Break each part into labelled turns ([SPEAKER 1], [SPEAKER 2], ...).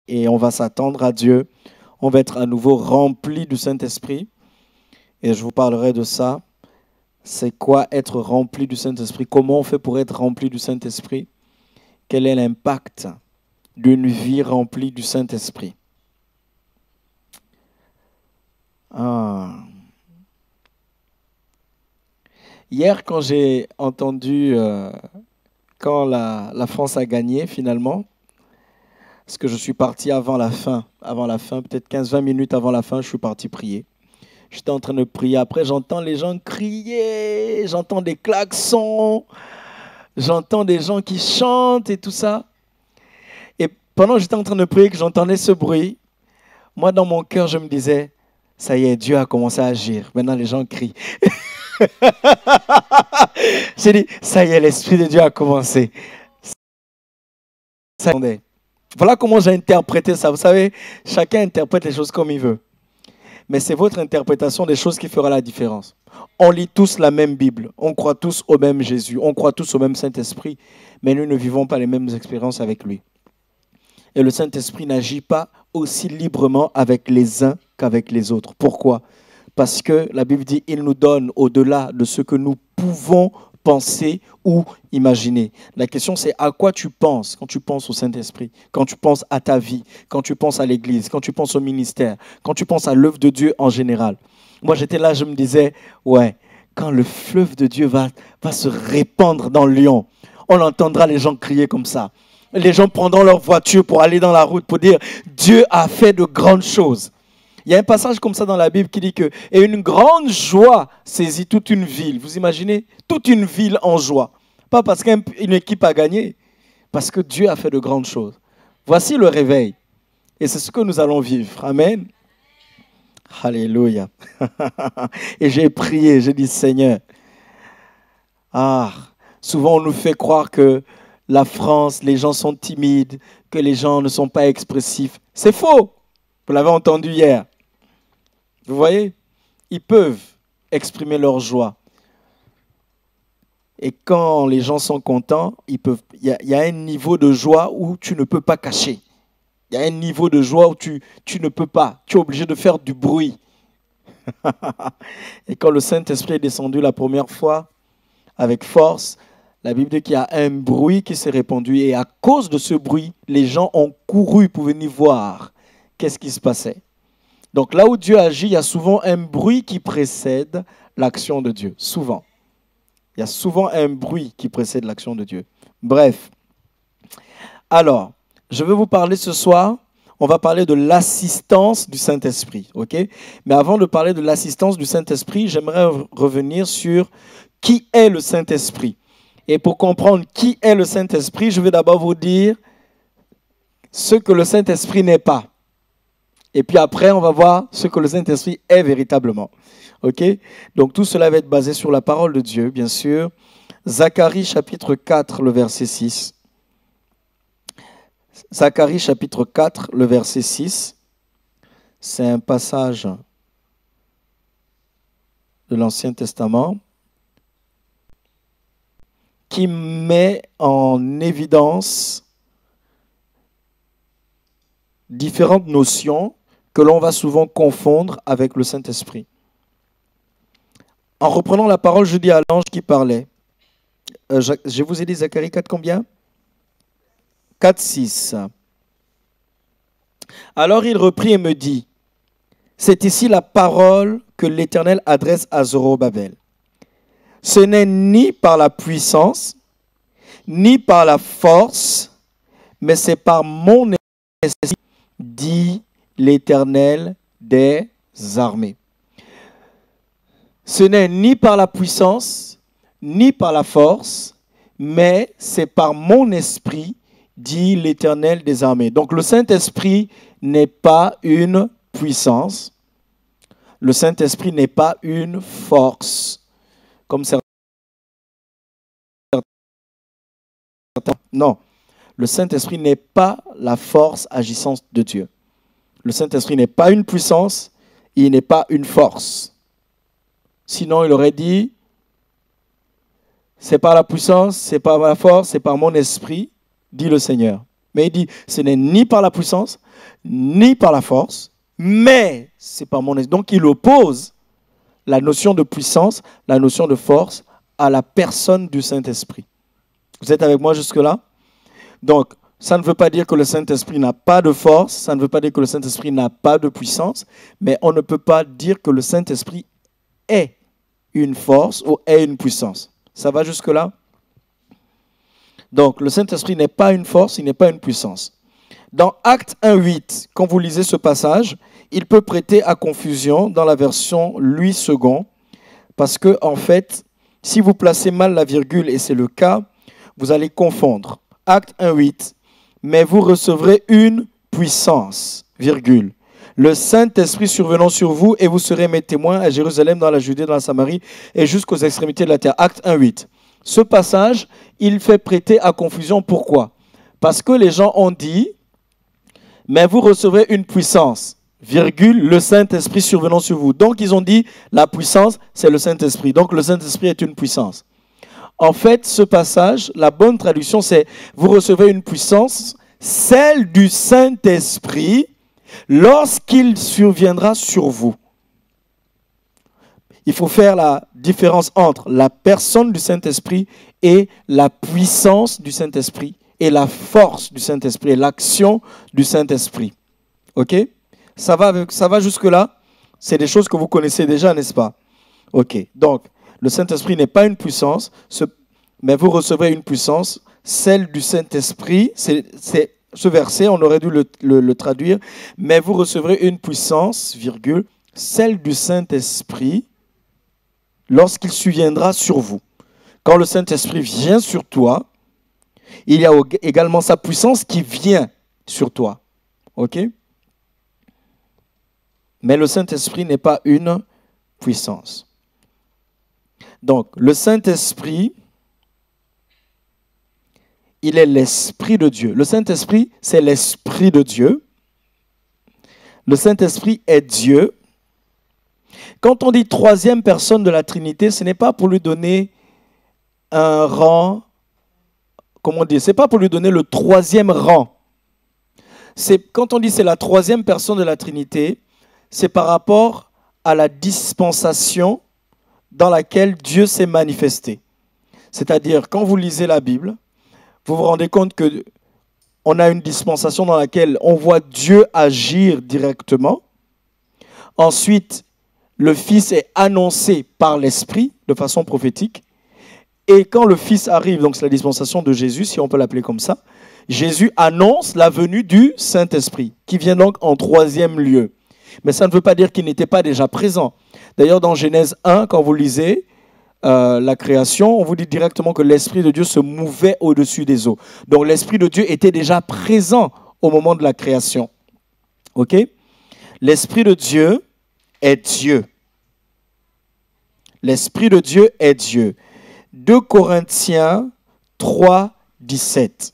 [SPEAKER 1] et on va s'attendre à Dieu. On va être à nouveau rempli du Saint-Esprit. Et je vous parlerai de ça. C'est quoi être rempli du Saint-Esprit? Comment on fait pour être rempli du Saint-Esprit? Quel est l'impact d'une vie remplie du Saint-Esprit? Hier, quand j'ai entendu quand la France a gagné finalement, parce que je suis parti avant la fin, peut-être 15-20 minutes avant la fin, je suis parti prier. J'étais en train de prier. Après, j'entends les gens crier, j'entends des klaxons, j'entends des gens qui chantent et tout ça. Et pendant que j'étais en train de prier, que j'entendais ce bruit, moi, dans mon cœur, je me disais, ça y est, Dieu a commencé à agir. Maintenant, les gens crient. J'ai dit, ça y est, l'Esprit de Dieu a commencé. Voilà comment j'ai interprété ça. Vous savez, chacun interprète les choses comme il veut. Mais c'est votre interprétation des choses qui fera la différence. On lit tous la même Bible. On croit tous au même Jésus. On croit tous au même Saint-Esprit. Mais nous ne vivons pas les mêmes expériences avec lui. Et le Saint-Esprit n'agit pas aussi librement avec les uns qu'avec les autres. Pourquoi? Parce que la Bible dit qu'il nous donne au-delà de ce que nous pouvons penser ou imaginer. La question, c'est à quoi tu penses quand tu penses au Saint-Esprit, quand tu penses à ta vie, quand tu penses à l'Église, quand tu penses au ministère, quand tu penses à l'œuvre de Dieu en général. Moi, j'étais là, je me disais, ouais, quand le fleuve de Dieu va se répandre dans Lyon, on entendra les gens crier comme ça. Les gens prendront leur voiture pour aller dans la route pour dire, Dieu a fait de grandes choses. Il y a un passage comme ça dans la Bible qui dit que « Et une grande joie saisit toute une ville ». Vous imaginez? Toute une ville en joie. Pas parce qu'une équipe a gagné, parce que Dieu a fait de grandes choses. Voici le réveil. Et c'est ce que nous allons vivre. Amen. Alléluia. Et j'ai prié, j'ai dit « Seigneur, souvent on nous fait croire que la France, les gens sont timides, que les gens ne sont pas expressifs. C'est faux. Vous l'avez entendu hier. Vous voyez, ils peuvent exprimer leur joie. Et quand les gens sont contents, il y a un niveau de joie où tu ne peux pas cacher. Il y a un niveau de joie où tu ne peux pas. Tu es obligé de faire du bruit. Et quand le Saint-Esprit est descendu la première fois, avec force, la Bible dit qu'il y a un bruit qui s'est répandu. Et à cause de ce bruit, les gens ont couru pour venir voir qu'est-ce qui se passait. Donc là où Dieu agit, il y a souvent un bruit qui précède l'action de Dieu. Souvent. Il y a souvent un bruit qui précède l'action de Dieu. Bref. Alors, je vais vous parler ce soir, on va parler de l'assistance du Saint-Esprit. Okay? Mais avant de parler de l'assistance du Saint-Esprit, j'aimerais revenir sur qui est le Saint-Esprit. Et pour comprendre qui est le Saint-Esprit, je vais d'abord vous dire ce que le Saint-Esprit n'est pas. Et puis après, on va voir ce que le Saint-Esprit est véritablement. OK? Donc tout cela va être basé sur la parole de Dieu, bien sûr. Zacharie chapitre 4, le verset 6. Zacharie chapitre 4, le verset 6. C'est un passage de l'Ancien Testament qui met en évidence différentes notions que l'on va souvent confondre avec le Saint-Esprit. En reprenant la parole, je dis à l'ange qui parlait. Je vous ai dit Zacharie 4 combien? 4, 6. Alors il reprit et me dit, c'est ici la parole que l'Éternel adresse à Zorobabel. Ce n'est ni par la puissance, ni par la force, mais c'est par mon esprit, dit l'Éternel des armées. Ce n'est ni par la puissance, ni par la force, mais c'est par mon esprit, dit l'Éternel des armées. Donc le Saint-Esprit n'est pas une puissance, le Saint-Esprit n'est pas une force, comme certains. Non, le Saint-Esprit n'est pas la force agissante de Dieu. Le Saint-Esprit n'est pas une puissance, il n'est pas une force. Sinon, il aurait dit, c'est par la puissance, c'est par la force, c'est par mon esprit, dit le Seigneur. Mais il dit, ce n'est ni par la puissance, ni par la force, mais c'est par mon esprit. Donc il oppose la notion de puissance, la notion de force à la personne du Saint-Esprit. Vous êtes avec moi jusque-là? Donc, ça ne veut pas dire que le Saint-Esprit n'a pas de force, ça ne veut pas dire que le Saint-Esprit n'a pas de puissance, mais on ne peut pas dire que le Saint-Esprit est une force ou est une puissance. Ça va jusque-là? Donc, le Saint-Esprit n'est pas une force, il n'est pas une puissance. Dans Actes 1:8, quand vous lisez ce passage, il peut prêter à confusion dans la version Louis II, parce que, en fait, si vous placez mal la virgule, et c'est le cas, vous allez confondre. Acte 1:8, mais vous recevrez une puissance, virgule. Le Saint-Esprit survenant sur vous, et vous serez mes témoins à Jérusalem, dans la Judée, dans la Samarie, et jusqu'aux extrémités de la terre. Acte 1:8. Ce passage, il fait prêter à confusion. Pourquoi? Parce que les gens ont dit, mais vous recevrez une puissance, virgule, le Saint-Esprit survenant sur vous. Donc, ils ont dit, la puissance, c'est le Saint-Esprit. Donc, le Saint-Esprit est une puissance. En fait, ce passage, la bonne traduction, c'est « Vous recevrez une puissance, celle du Saint-Esprit, lorsqu'il surviendra sur vous. » Il faut faire la différence entre la personne du Saint-Esprit et la puissance du Saint-Esprit et la force du Saint-Esprit et l'action du Saint-Esprit. OK? Ça va jusque-là? C'est des choses que vous connaissez déjà, n'est-ce pas? OK. Donc, le Saint-Esprit n'est pas une puissance, mais vous recevrez une puissance, celle du Saint-Esprit. C'est ce verset, on aurait dû le traduire. Mais vous recevrez une puissance, virgule, celle du Saint-Esprit, lorsqu'il surviendra sur vous. Quand le Saint-Esprit vient sur toi, il y a également sa puissance qui vient sur toi. OK? Mais le Saint-Esprit n'est pas une puissance. Donc, le Saint-Esprit, il est l'Esprit de Dieu. Le Saint-Esprit, c'est l'Esprit de Dieu. Le Saint-Esprit est Dieu. Quand on dit troisième personne de la Trinité, ce n'est pas pour lui donner un rang, comment dire, ce n'est pas pour lui donner le troisième rang. Quand on dit c'est la troisième personne de la Trinité, c'est par rapport à la dispensation dans laquelle Dieu s'est manifesté. C'est-à-dire, quand vous lisez la Bible, vous vous rendez compte qu'on a une dispensation dans laquelle on voit Dieu agir directement. Ensuite, le Fils est annoncé par l'Esprit de façon prophétique. Et quand le Fils arrive, donc c'est la dispensation de Jésus, si on peut l'appeler comme ça, Jésus annonce la venue du Saint-Esprit, qui vient donc en troisième lieu. Mais ça ne veut pas dire qu'il n'était pas déjà présent. D'ailleurs, dans Genèse 1, quand vous lisez la création, on vous dit directement que l'Esprit de Dieu se mouvait au-dessus des eaux. Donc l'Esprit de Dieu était déjà présent au moment de la création. OK? L'Esprit de Dieu est Dieu. L'Esprit de Dieu est Dieu. 2 Corinthiens 3, 17.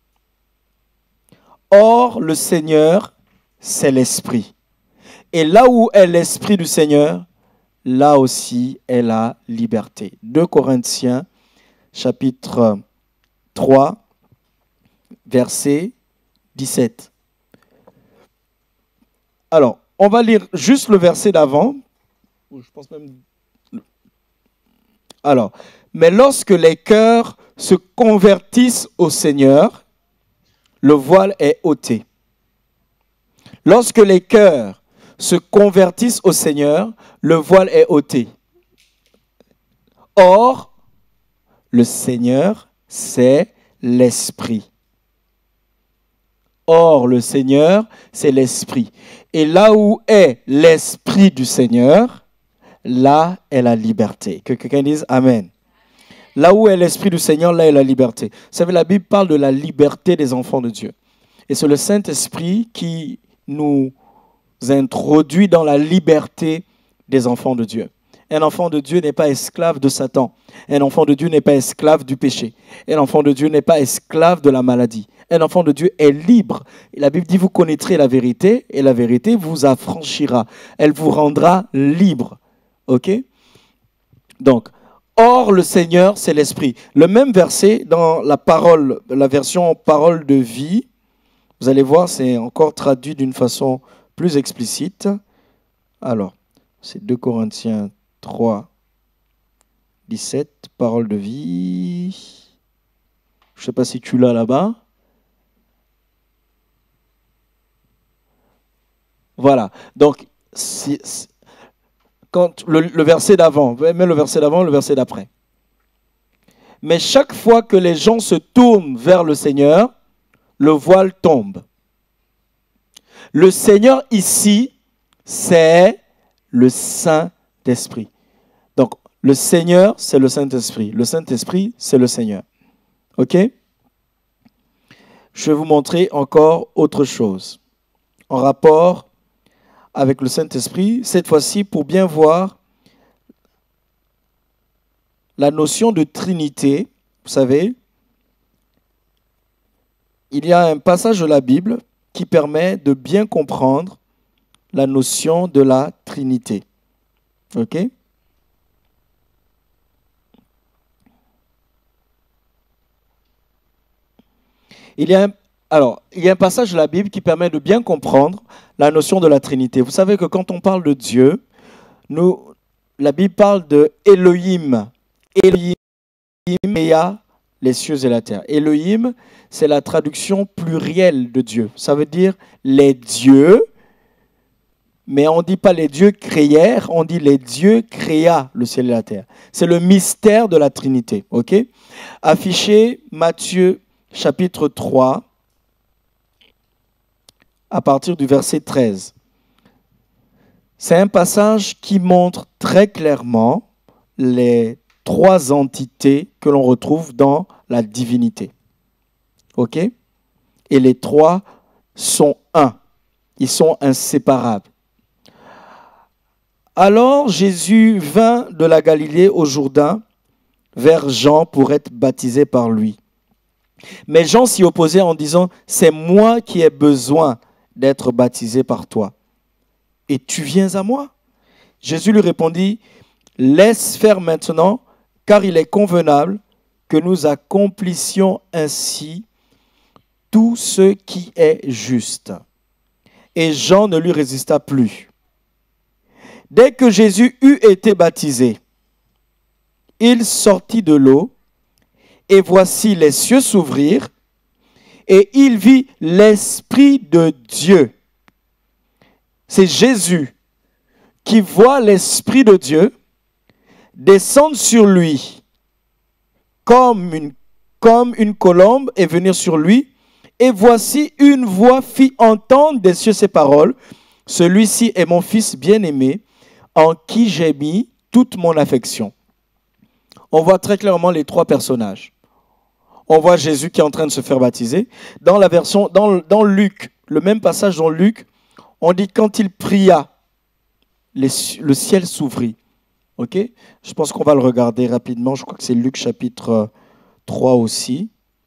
[SPEAKER 1] Or, le Seigneur, c'est l'Esprit. Et là où est l'Esprit du Seigneur, là aussi est la liberté. 2 Corinthiens, chapitre 3, verset 17. Alors, on va lire juste le verset d'avant. Je pense même... Alors, mais lorsque les cœurs se convertissent au Seigneur, le voile est ôté. Lorsque les cœurs se convertissent au Seigneur, le voile est ôté. Or, le Seigneur, c'est l'Esprit. Or, le Seigneur, c'est l'Esprit. Et là où est l'Esprit du Seigneur, là est la liberté. Que quelqu'un dise Amen. Là où est l'Esprit du Seigneur, là est la liberté. Vous savez, la Bible parle de la liberté des enfants de Dieu. Et c'est le Saint-Esprit qui nous introduit dans la liberté des enfants de Dieu. Un enfant de Dieu n'est pas esclave de Satan. Un enfant de Dieu n'est pas esclave du péché. Un enfant de Dieu n'est pas esclave de la maladie. Un enfant de Dieu est libre. Et la Bible dit, vous connaîtrez la vérité et la vérité vous affranchira. Elle vous rendra libre. OK? Donc, or le Seigneur, c'est l'Esprit. Le même verset dans la parole, la version parole de vie, Vous allez voir, c'est encore traduit d'une façon plus explicite. Alors, c'est 2 Corinthiens 3, 17, parole de vie. Je ne sais pas si tu l'as là-bas. Voilà. Donc, quand le verset d'avant, même le verset d'avant, le verset d'après. Mais chaque fois que les gens se tournent vers le Seigneur, le voile tombe. Le Seigneur ici, c'est le Saint-Esprit. Donc, le Seigneur, c'est le Saint-Esprit. Le Saint-Esprit, c'est le Seigneur. OK? Je vais vous montrer encore autre chose en rapport avec le Saint-Esprit, cette fois-ci pour bien voir la notion de Trinité. Vous savez, il y a un passage de la Bible qui permet de bien comprendre la notion de la Trinité. OK? Il y a un passage de la Bible qui permet de bien comprendre la notion de la Trinité. Vous savez que quand on parle de Dieu, la Bible parle de Elohim. Elohim créa les cieux et la terre. Elohim, c'est la traduction plurielle de Dieu. Ça veut dire les dieux, mais on ne dit pas les dieux créèrent, on dit les dieux créa le ciel et la terre. C'est le mystère de la Trinité. OK? Affiché Matthieu chapitre 3, à partir du verset 13. C'est un passage qui montre très clairement les 3 entités que l'on retrouve dans la divinité. OK? Et les 3 sont un. Ils sont inséparables. Alors Jésus vint de la Galilée au Jourdain vers Jean pour être baptisé par lui. Mais Jean s'y opposait en disant, « C'est moi qui ai besoin d'être baptisé par toi. Et tu viens à moi ?» Jésus lui répondit, « Laisse faire maintenant, car il est convenable que nous accomplissions ainsi tout ce qui est juste. » Et Jean ne lui résista plus. Dès que Jésus eut été baptisé, il sortit de l'eau, et voici les cieux s'ouvrirent, et il vit l'Esprit de Dieu. C'est Jésus qui voit l'Esprit de Dieu descendre sur lui comme une colombe et venir sur lui. Et voici une voix fit entendre des cieux ces paroles. Celui-ci est mon fils bien-aimé, en qui j'ai mis toute mon affection. On voit très clairement les 3 personnages. On voit Jésus qui est en train de se faire baptiser. Dans la version, dans Luc, le même passage dans Luc, on dit quand il pria, le ciel s'ouvrit. OK? Je pense qu'on va le regarder rapidement. Je crois que c'est Luc chapitre 3 aussi.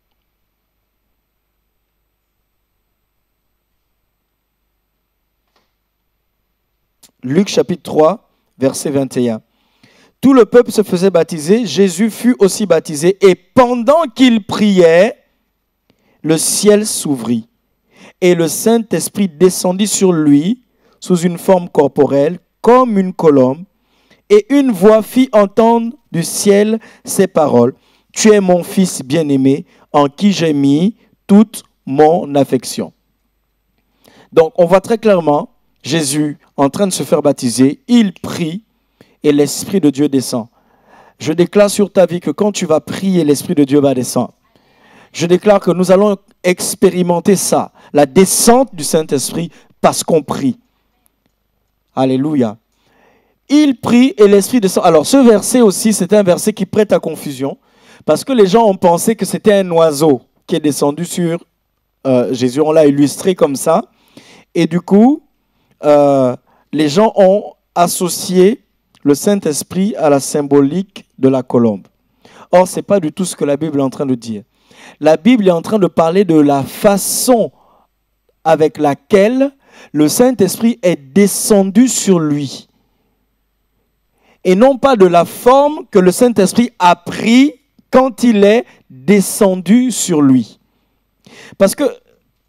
[SPEAKER 1] Luc chapitre 3, verset 21. Tout le peuple se faisait baptiser, Jésus fut aussi baptisé, et pendant qu'il priait, le ciel s'ouvrit, et le Saint-Esprit descendit sur lui sous une forme corporelle, comme une colombe, et une voix fit entendre du ciel ces paroles. « Tu es mon fils bien-aimé, en qui j'ai mis toute mon affection. » Donc, on voit très clairement Jésus en train de se faire baptiser, il prie, et l'Esprit de Dieu descend. Je déclare sur ta vie que quand tu vas prier, l'Esprit de Dieu va descendre. Je déclare que nous allons expérimenter ça, la descente du Saint-Esprit parce qu'on prie. Alléluia. Il prie et l'Esprit descend. Alors ce verset aussi, c'est un verset qui prête à confusion parce que les gens ont pensé que c'était un oiseau qui est descendu sur Jésus. On l'a illustré comme ça. Et du coup, les gens ont associé le Saint-Esprit à la symbolique de la colombe. Or, ce n'est pas du tout ce que la Bible est en train de dire. La Bible est en train de parler de la façon avec laquelle le Saint-Esprit est descendu sur lui. Et non pas de la forme que le Saint-Esprit a pris quand il est descendu sur lui. Parce que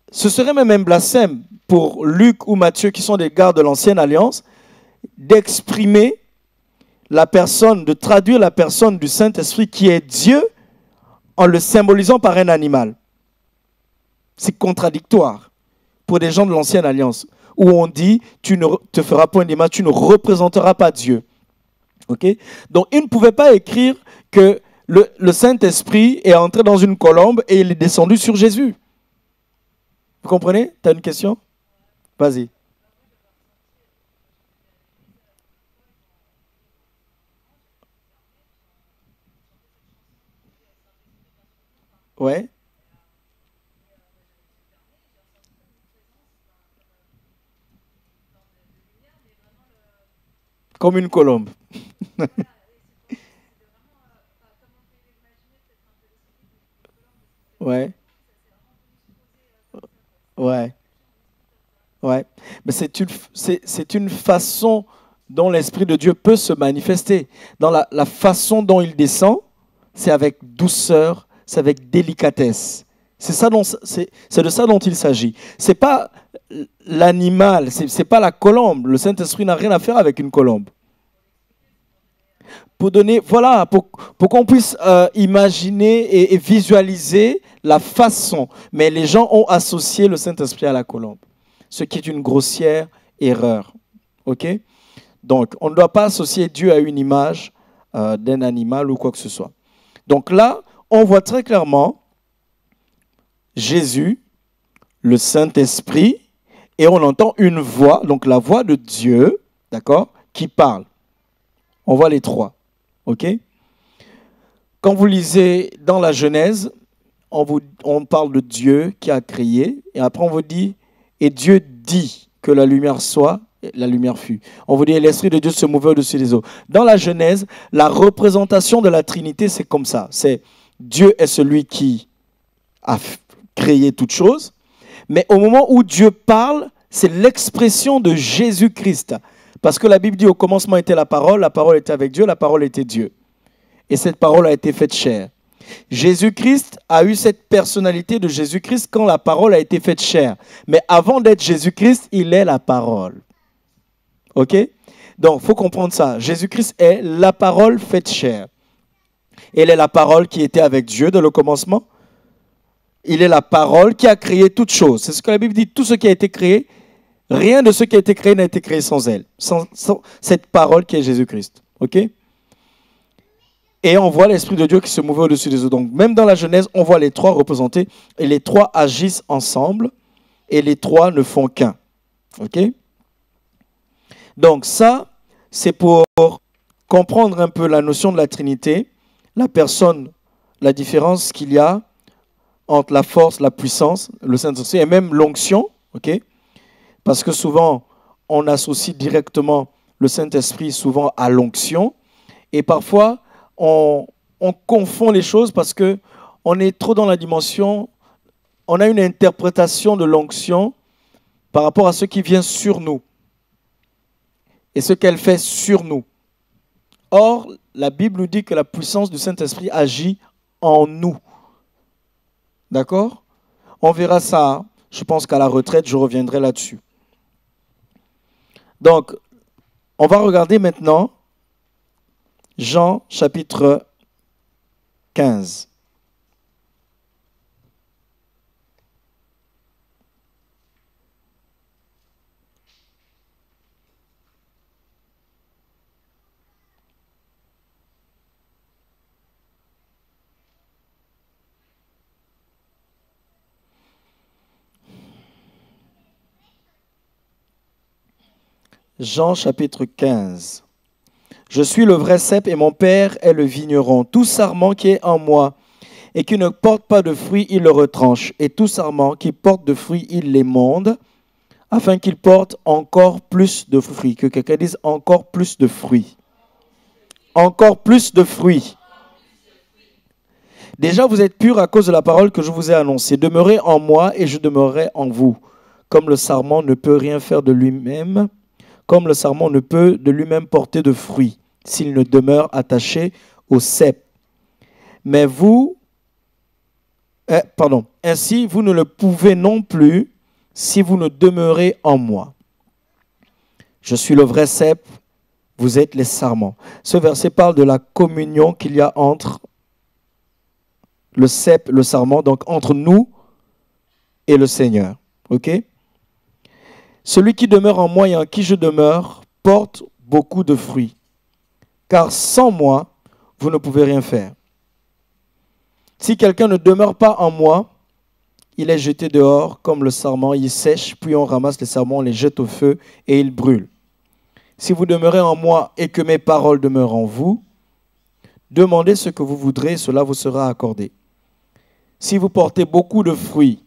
[SPEAKER 1] ce serait même un blasphème pour Luc ou Matthieu, qui sont des gardes de l'ancienne alliance, d'exprimer la personne, de traduire la personne du Saint-Esprit qui est Dieu en le symbolisant par un animal. C'est contradictoire pour des gens de l'ancienne alliance, où on dit, tu ne te feras point d'image, tu ne représenteras pas Dieu. Okay? Donc, ils ne pouvaient pas écrire que le Saint-Esprit est entré dans une colombe et il est descendu sur Jésus. Vous comprenez? Tu as une question? Vas-y. Ouais. Comme une colombe. Ouais. Ouais. Ouais. Mais c'est une façon dont l'Esprit de Dieu peut se manifester. Dans la façon dont il descend, c'est avec douceur, c'est avec délicatesse. C'est de ça dont il s'agit. C'est pas l'animal, c'est pas la colombe. Le Saint-Esprit n'a rien à faire avec une colombe. Pour donner, voilà, pour qu'on puisse imaginer et visualiser la façon. Mais les gens ont associé le Saint-Esprit à la colombe, ce qui est une grossière erreur. OK? Donc, on ne doit pas associer Dieu à une image d'un animal ou quoi que ce soit. Donc là, on voit très clairement Jésus, le Saint-Esprit, et on entend une voix, donc la voix de Dieu, d'accord, qui parle. On voit les trois. OK? Quand vous lisez dans la Genèse, on parle de Dieu qui a créé, et après on vous dit, et Dieu dit que la lumière soit, et la lumière fut. On vous dit, et l'Esprit de Dieu se mouvait au-dessus des eaux. Dans la Genèse, la représentation de la Trinité, c'est comme ça. C'est Dieu est celui qui a créé toute chose, mais au moment où Dieu parle, c'est l'expression de Jésus-Christ. Parce que la Bible dit, au commencement était la parole était avec Dieu, la parole était Dieu. Et cette parole a été faite chair. Jésus-Christ a eu cette personnalité de Jésus-Christ quand la parole a été faite chair. Mais avant d'être Jésus-Christ, il est la parole. OK? Donc, il faut comprendre ça. Jésus-Christ est la parole faite chair. Il est la parole qui était avec Dieu dès le commencement. Il est la parole qui a créé toutes choses. C'est ce que la Bible dit. Tout ce qui a été créé, rien de ce qui a été créé n'a été créé sans elle. Sans cette parole qui est Jésus-Christ. OK? Et on voit l'Esprit de Dieu qui se mouvait au-dessus des eaux. Donc, même dans la Genèse, on voit les trois représentés. Et les trois agissent ensemble. Et les trois ne font qu'un. OK? Donc, ça, c'est pour comprendre un peu la notion de la Trinité, la personne, la différence qu'il y a entre la force, la puissance, le Saint-Esprit et même l'onction. OK? Parce que souvent, on associe directement le Saint-Esprit souvent à l'onction. Et parfois, on confond les choses parce qu'on est trop dans la dimension, on a une interprétation de l'onction par rapport à ce qui vient sur nous et ce qu'elle fait sur nous. Or, la Bible nous dit que la puissance du Saint-Esprit agit en nous. D'accord? On verra ça, je pense qu'à la retraite, je reviendrai là-dessus. Donc, on va regarder maintenant Jean chapitre 15. Jean chapitre 15. Je suis le vrai cep et mon Père est le vigneron. Tout sarment qui est en moi et qui ne porte pas de fruits, il le retranche. Et tout sarment qui porte de fruits, il l'émonde, afin qu'il porte encore plus de fruits. Que quelqu'un dise encore plus de fruits. Encore plus de fruits. Déjà, vous êtes purs à cause de la parole que je vous ai annoncée. Demeurez en moi et je demeurerai en vous. Comme le sarment ne peut rien faire de lui-même, comme le sarment ne peut de lui-même porter de fruits, s'il ne demeure attaché au cep. Mais vous, Ainsi, vous ne le pouvez non plus si vous ne demeurez en moi. Je suis le vrai cep, vous êtes les sarments. Ce verset parle de la communion qu'il y a entre le cep, le sarment, donc entre nous et le Seigneur. Ok? Celui qui demeure en moi et en qui je demeure porte beaucoup de fruits. Car sans moi, vous ne pouvez rien faire. Si quelqu'un ne demeure pas en moi, il est jeté dehors comme le sarment, il sèche, puis on ramasse les sarments, on les jette au feu et ils brûlent. Si vous demeurez en moi et que mes paroles demeurent en vous, demandez ce que vous voudrez, cela vous sera accordé. Si vous portez beaucoup de fruits,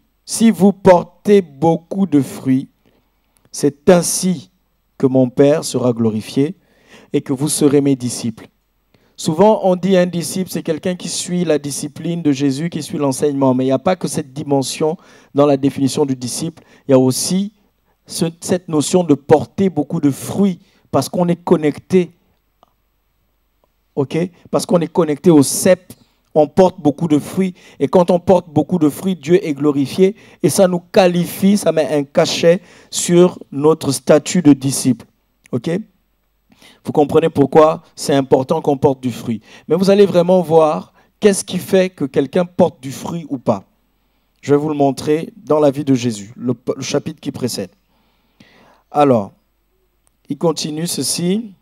[SPEAKER 1] c'est ainsi que mon Père sera glorifié et que vous serez mes disciples. Souvent, on dit un disciple, c'est quelqu'un qui suit la discipline de Jésus, qui suit l'enseignement. Mais il n'y a pas que cette dimension dans la définition du disciple. Il y a aussi cette notion de porter beaucoup de fruits parce qu'on est connecté. Ok? Parce qu'on est connecté au cep, on porte beaucoup de fruits. Et quand on porte beaucoup de fruits, Dieu est glorifié. Et ça nous qualifie, ça met un cachet sur notre statut de disciple. Ok? Vous comprenez pourquoi c'est important qu'on porte du fruit. Mais vous allez vraiment voir qu'est-ce qui fait que quelqu'un porte du fruit ou pas. Je vais vous le montrer dans la vie de Jésus, le chapitre qui précède. Alors, il continue ceci.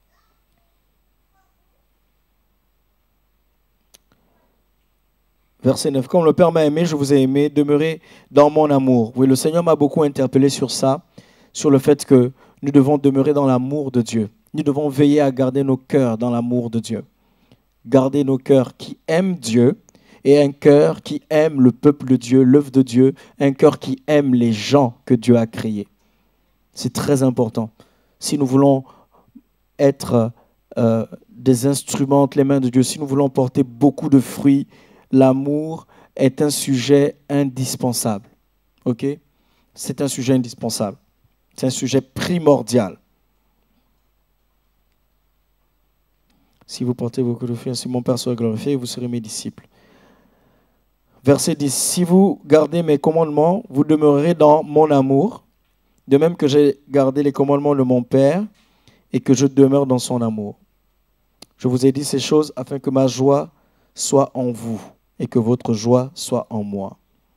[SPEAKER 1] Verset 9. Comme le Père m'a aimé, je vous ai aimé, demeurez dans mon amour. Oui, le Seigneur m'a beaucoup interpellé sur ça, sur le fait que nous devons demeurer dans l'amour de Dieu. Nous devons veiller à garder nos cœurs dans l'amour de Dieu. Garder nos cœurs qui aiment Dieu et un cœur qui aime le peuple de Dieu, l'œuvre de Dieu, un cœur qui aime les gens que Dieu a créés. C'est très important. Si nous voulons être des instruments entre les mains de Dieu, si nous voulons porter beaucoup de fruits, l'amour est un sujet indispensable. Ok? C'est un sujet indispensable. C'est un sujet primordial. Si vous portez beaucoup de fruits, ainsi mon Père sera glorifié, vous serez mes disciples. Verset 10. Si vous gardez mes commandements, vous demeurerez dans mon amour, de même que j'ai gardé les commandements de mon Père et que je demeure dans son amour. Je vous ai dit ces choses afin que ma joie soit en vous et que votre joie soit en moi.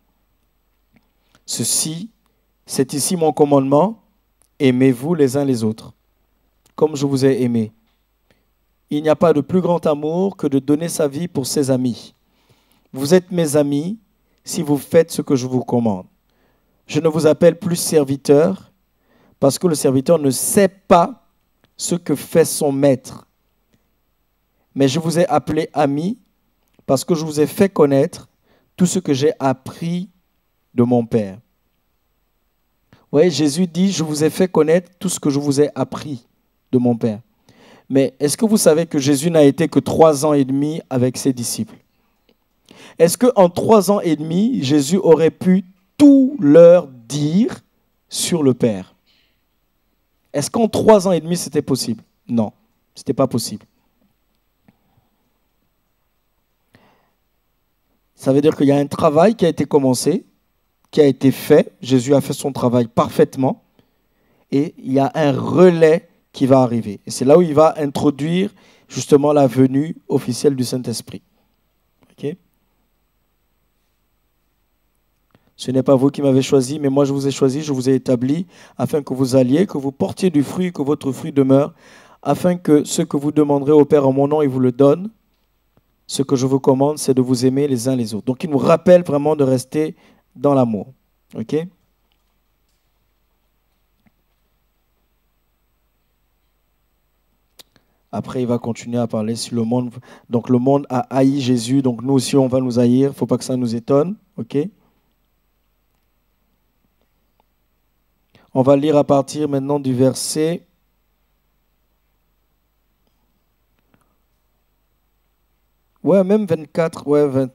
[SPEAKER 1] Ceci, c'est ici mon commandement, aimez-vous les uns les autres, comme je vous ai aimé. Il n'y a pas de plus grand amour que de donner sa vie pour ses amis. Vous êtes mes amis si vous faites ce que je vous commande. Je ne vous appelle plus serviteur parce que le serviteur ne sait pas ce que fait son maître. Mais je vous ai appelé amis parce que je vous ai fait connaître tout ce que j'ai appris de mon Père. Oui, Jésus dit, je vous ai fait connaître tout ce que je vous ai appris de mon Père. Mais est-ce que vous savez que Jésus n'a été que 3 ans et demi avec ses disciples? Est-ce qu'en 3 ans et demi, Jésus aurait pu tout leur dire sur le Père? Est-ce qu'en 3 ans et demi, c'était possible? Non, ce n'était pas possible. Ça veut dire qu'il y a un travail qui a été commencé, qui a été fait. Jésus a fait son travail parfaitement. Et il y a un relais qui va arriver. Et c'est là où il va introduire justement la venue officielle du Saint-Esprit. Okay? Ce n'est pas vous qui m'avez choisi, mais moi je vous ai choisi, je vous ai établi, afin que vous alliez, que vous portiez du fruit, que votre fruit demeure, afin que ce que vous demanderez au Père en mon nom, il vous le donne. Ce que je vous commande, c'est de vous aimer les uns les autres. Donc il nous rappelle vraiment de rester dans l'amour. Ok? Après, il va continuer à parler sur le monde. Donc, le monde a haï Jésus. Donc, nous aussi, on va nous haïr. Il ne faut pas que ça nous étonne. OK? On va lire à partir maintenant du verset. Ouais, même 24. Ouais, 20.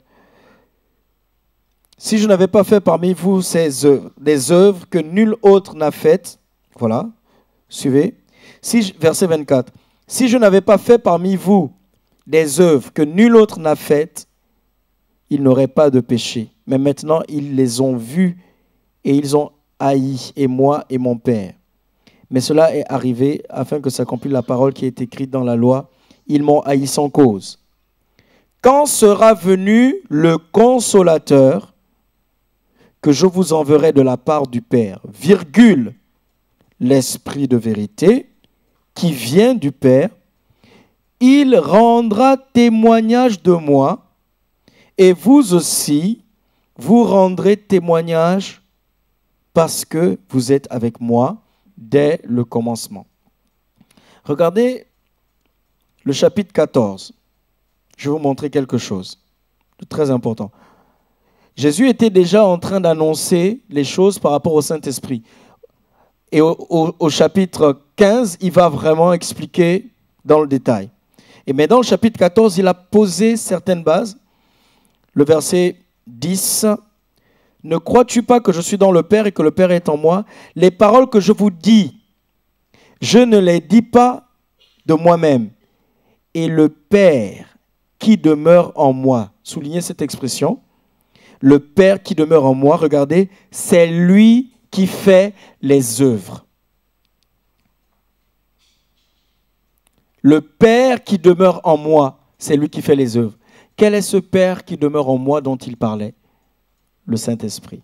[SPEAKER 1] Si je n'avais pas fait parmi vous ces œuvres, des œuvres que nul autre n'a faites. Voilà. Suivez. Verset 24. Si je n'avais pas fait parmi vous des œuvres que nul autre n'a faites, ils n'auraient pas de péché. Mais maintenant, ils les ont vus et ils ont haï, et moi et mon Père. Mais cela est arrivé afin que s'accomplisse la parole qui est écrite dans la loi. Ils m'ont haï sans cause. Quand sera venu le Consolateur que je vous enverrai de la part du Père, virgule, l'Esprit de vérité qui vient du Père, il rendra témoignage de moi et vous aussi, vous rendrez témoignage parce que vous êtes avec moi dès le commencement. Regardez le chapitre 14. Je vais vous montrer quelque chose de très important. Jésus était déjà en train d'annoncer les choses par rapport au Saint-Esprit. Et au chapitre 15, il va vraiment expliquer dans le détail. Mais dans le chapitre 14, il a posé certaines bases. Le verset 10, « Ne crois-tu pas que je suis dans le Père et que le Père est en moi? Les paroles que je vous dis, je ne les dis pas de moi-même. Et le Père qui demeure en moi. » Soulignez cette expression. Le Père qui demeure en moi, regardez, c'est lui qui fait les œuvres. Le Père qui demeure en moi, c'est lui qui fait les œuvres. Quel est ce Père qui demeure en moi dont il parlait? Le Saint-Esprit.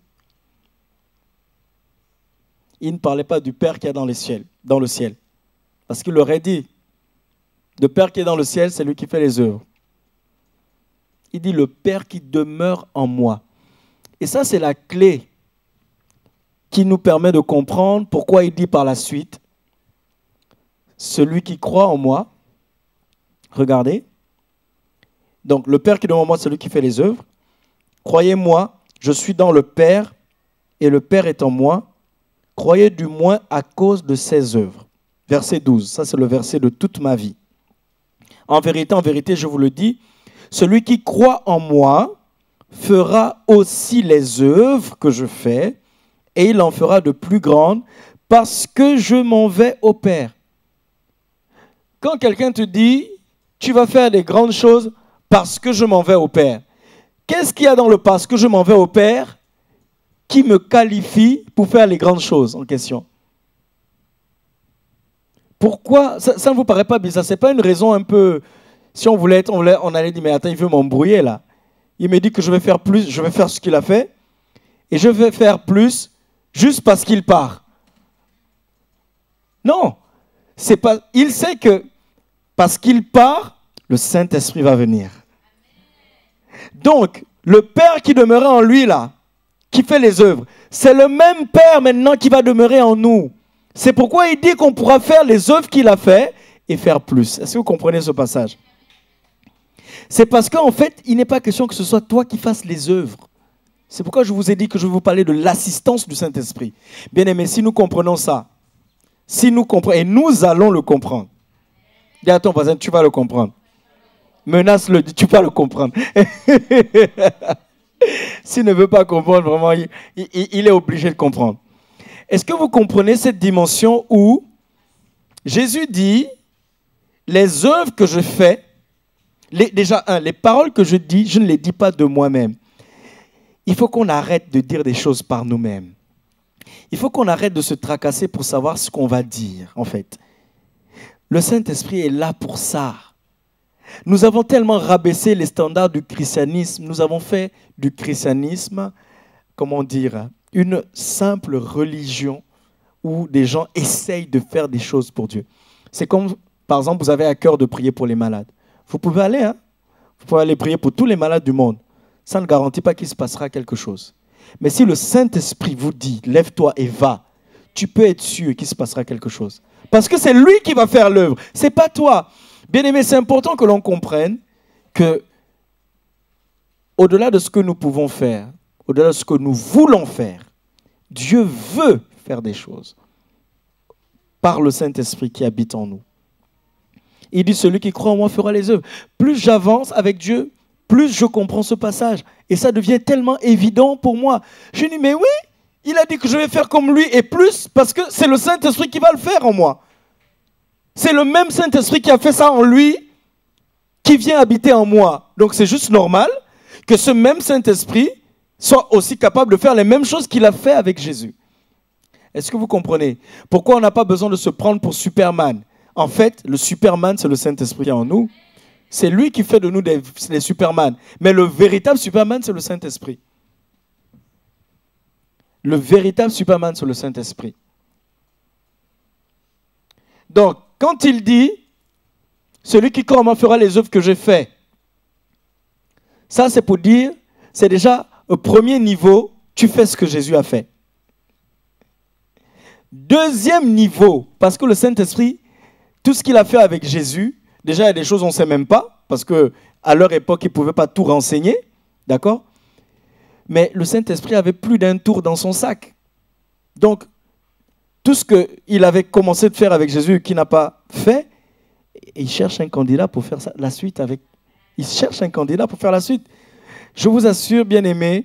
[SPEAKER 1] Il ne parlait pas du Père qui est dans le ciel. Parce qu'il aurait dit, le Père qui est dans le ciel, c'est lui qui fait les œuvres. Il dit le Père qui demeure en moi. Et ça, c'est la clé qui nous permet de comprendre pourquoi il dit par la suite, celui qui croit en moi, regardez, donc le Père qui demeure en moi, c'est lui qui fait les œuvres. Croyez-moi, je suis dans le Père et le Père est en moi. Croyez du moins à cause de ses œuvres. Verset 12, ça c'est le verset de toute ma vie. En vérité, je vous le dis, celui qui croit en moi fera aussi les œuvres que je fais et il en fera de plus grandes parce que je m'en vais au Père. Quand quelqu'un te dit, tu vas faire des grandes choses parce que je m'en vais au Père, qu'est-ce qu'il y a dans le parce que je m'en vais au Père qui me qualifie pour faire les grandes choses en question? Pourquoi? Ça ne vous paraît pas bizarre? Ce n'est pas une raison un peu... Si on voulait on allait dire, mais attends, il veut m'embrouiller là. Il me dit que je vais faire plus, je vais faire ce qu'il a fait, et je vais faire plus juste parce qu'il part. Non, c'est pas. Il sait que parce qu'il part, le Saint-Esprit va venir. Donc, le Père qui demeurait en lui là, qui fait les œuvres, c'est le même Père maintenant qui va demeurer en nous. C'est pourquoi il dit qu'on pourra faire les œuvres qu'il a fait et faire plus. Est-ce que vous comprenez ce passage? C'est parce qu'en fait, il n'est pas question que ce soit toi qui fasses les œuvres. C'est pourquoi je vous ai dit que je vais vous parler de l'assistance du Saint-Esprit. Bien aimé, si nous comprenons ça, si nous comprenons, et nous allons le comprendre. Dis à ton voisin, tu vas le comprendre. Menace-le, tu vas le comprendre. S'il ne veut pas comprendre, vraiment, il est obligé de comprendre. Est-ce que vous comprenez cette dimension où Jésus dit, les œuvres que je fais, les paroles que je dis, je ne les dis pas de moi-même. Il faut qu'on arrête de dire des choses par nous-mêmes. Il faut qu'on arrête de se tracasser pour savoir ce qu'on va dire, en fait. Le Saint-Esprit est là pour ça. Nous avons tellement rabaissé les standards du christianisme. Nous avons fait du christianisme, comment dire, une simple religion où des gens essayent de faire des choses pour Dieu. C'est comme, par exemple, vous avez à cœur de prier pour les malades. Vous pouvez aller, hein? Vous pouvez aller prier pour tous les malades du monde. Ça ne garantit pas qu'il se passera quelque chose. Mais si le Saint-Esprit vous dit, lève-toi et va, tu peux être sûr qu'il se passera quelque chose. Parce que c'est lui qui va faire l'œuvre, ce n'est pas toi. Bien-aimé, c'est important que l'on comprenne que, au-delà de ce que nous pouvons faire, au-delà de ce que nous voulons faire, Dieu veut faire des choses par le Saint-Esprit qui habite en nous. Il dit, celui qui croit en moi fera les œuvres. Plus j'avance avec Dieu, plus je comprends ce passage. Et ça devient tellement évident pour moi. Je dis, mais oui, il a dit que je vais faire comme lui et plus, parce que c'est le Saint-Esprit qui va le faire en moi. C'est le même Saint-Esprit qui a fait ça en lui, qui vient habiter en moi. Donc c'est juste normal Que ce même Saint-Esprit soit aussi capable de faire les mêmes choses qu'il a fait avec Jésus. Est-ce que vous comprenez? Pourquoi on n'a pas besoin de se prendre pour Superman? En fait, le Superman, c'est le Saint-Esprit qui est en nous. C'est lui qui fait de nous des Superman. Mais le véritable Superman, c'est le Saint-Esprit. Le véritable Superman, c'est le Saint-Esprit. Donc, quand il dit, celui qui croit en moi fera les œuvres que j'ai faites, ça c'est pour dire, c'est déjà au premier niveau, tu fais ce que Jésus a fait. Deuxième niveau, parce que le Saint-Esprit, tout ce qu'il a fait avec Jésus, déjà il y a des choses on ne sait même pas, parce qu'à leur époque, ils ne pouvaient pas tout renseigner, d'accord? Mais le Saint-Esprit avait plus d'un tour dans son sac. Donc, tout ce qu'il avait commencé de faire avec Jésus qu'il n'a pas fait, il cherche un candidat pour faire la suite avec. Il cherche un candidat pour faire la suite. Je vous assure, bien-aimés,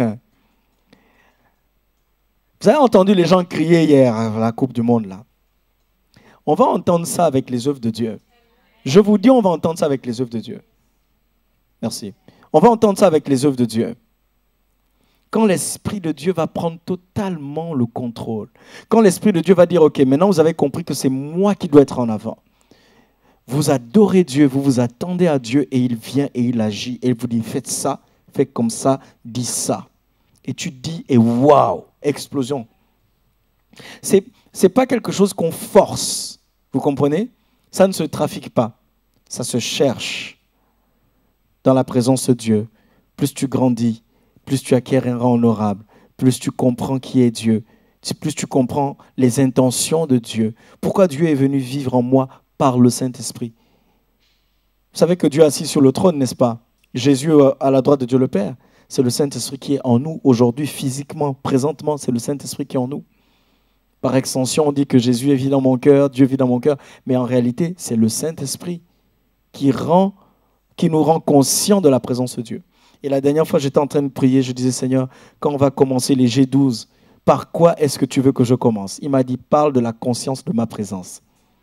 [SPEAKER 1] vous avez entendu les gens crier hier à la Coupe du Monde, là. On va entendre ça avec les œuvres de Dieu. Je vous dis, on va entendre ça avec les œuvres de Dieu. Merci. On va entendre ça avec les œuvres de Dieu. Quand l'Esprit de Dieu va prendre totalement le contrôle. Quand l'Esprit de Dieu va dire, ok, maintenant vous avez compris que c'est moi qui dois être en avant. Vous adorez Dieu, vous vous attendez à Dieu et il vient et il agit. Et il vous dit, faites ça, faites comme ça, dis ça. Et tu dis, et waouh, explosion. C'est pas quelque chose qu'on force. Vous comprenez? Ça ne se trafique pas. Ça se cherche dans la présence de Dieu. Plus tu grandis, plus tu acquiers un rang honorable, plus tu comprends qui est Dieu, plus tu comprends les intentions de Dieu. Pourquoi Dieu est venu vivre en moi par le Saint-Esprit? Vous savez que Dieu est assis sur le trône, n'est-ce pas? Jésus à la droite de Dieu le Père. C'est le Saint-Esprit qui est en nous aujourd'hui, physiquement, présentement, c'est le Saint-Esprit qui est en nous. Par extension, on dit que Jésus vit dans mon cœur, Dieu vit dans mon cœur, mais en réalité, c'est le Saint-Esprit qui nous rend conscients de la présence de Dieu. Et la dernière fois, j'étais en train de prier, je disais, Seigneur, quand on va commencer les G12, par quoi est-ce que tu veux que je commence? Il m'a dit, parle de la conscience de ma présence.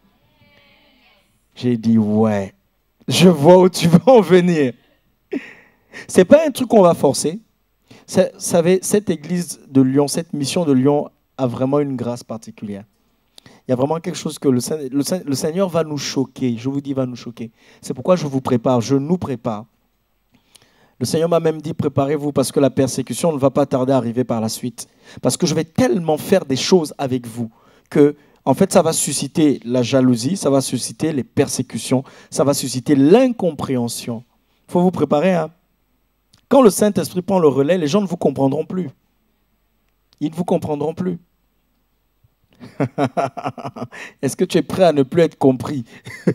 [SPEAKER 1] J'ai dit, ouais, je vois où tu veux en venir. Ce n'est pas un truc qu'on va forcer. Vous savez, cette église de Lyon, cette mission de Lyon a vraiment une grâce particulière. Il y a vraiment quelque chose que le Seigneur va nous choquer. Je vous dis, va nous choquer. C'est pourquoi je vous prépare, je nous prépare. Le Seigneur m'a même dit, préparez-vous parce que la persécution ne va pas tarder à arriver par la suite. Parce que je vais tellement faire des choses avec vous que, en fait, ça va susciter la jalousie, ça va susciter les persécutions, ça va susciter l'incompréhension. Il faut vous préparer, hein. Quand le Saint-Esprit prend le relais, les gens ne vous comprendront plus. Ils ne vous comprendront plus. Est-ce que tu es prêt à ne plus être compris?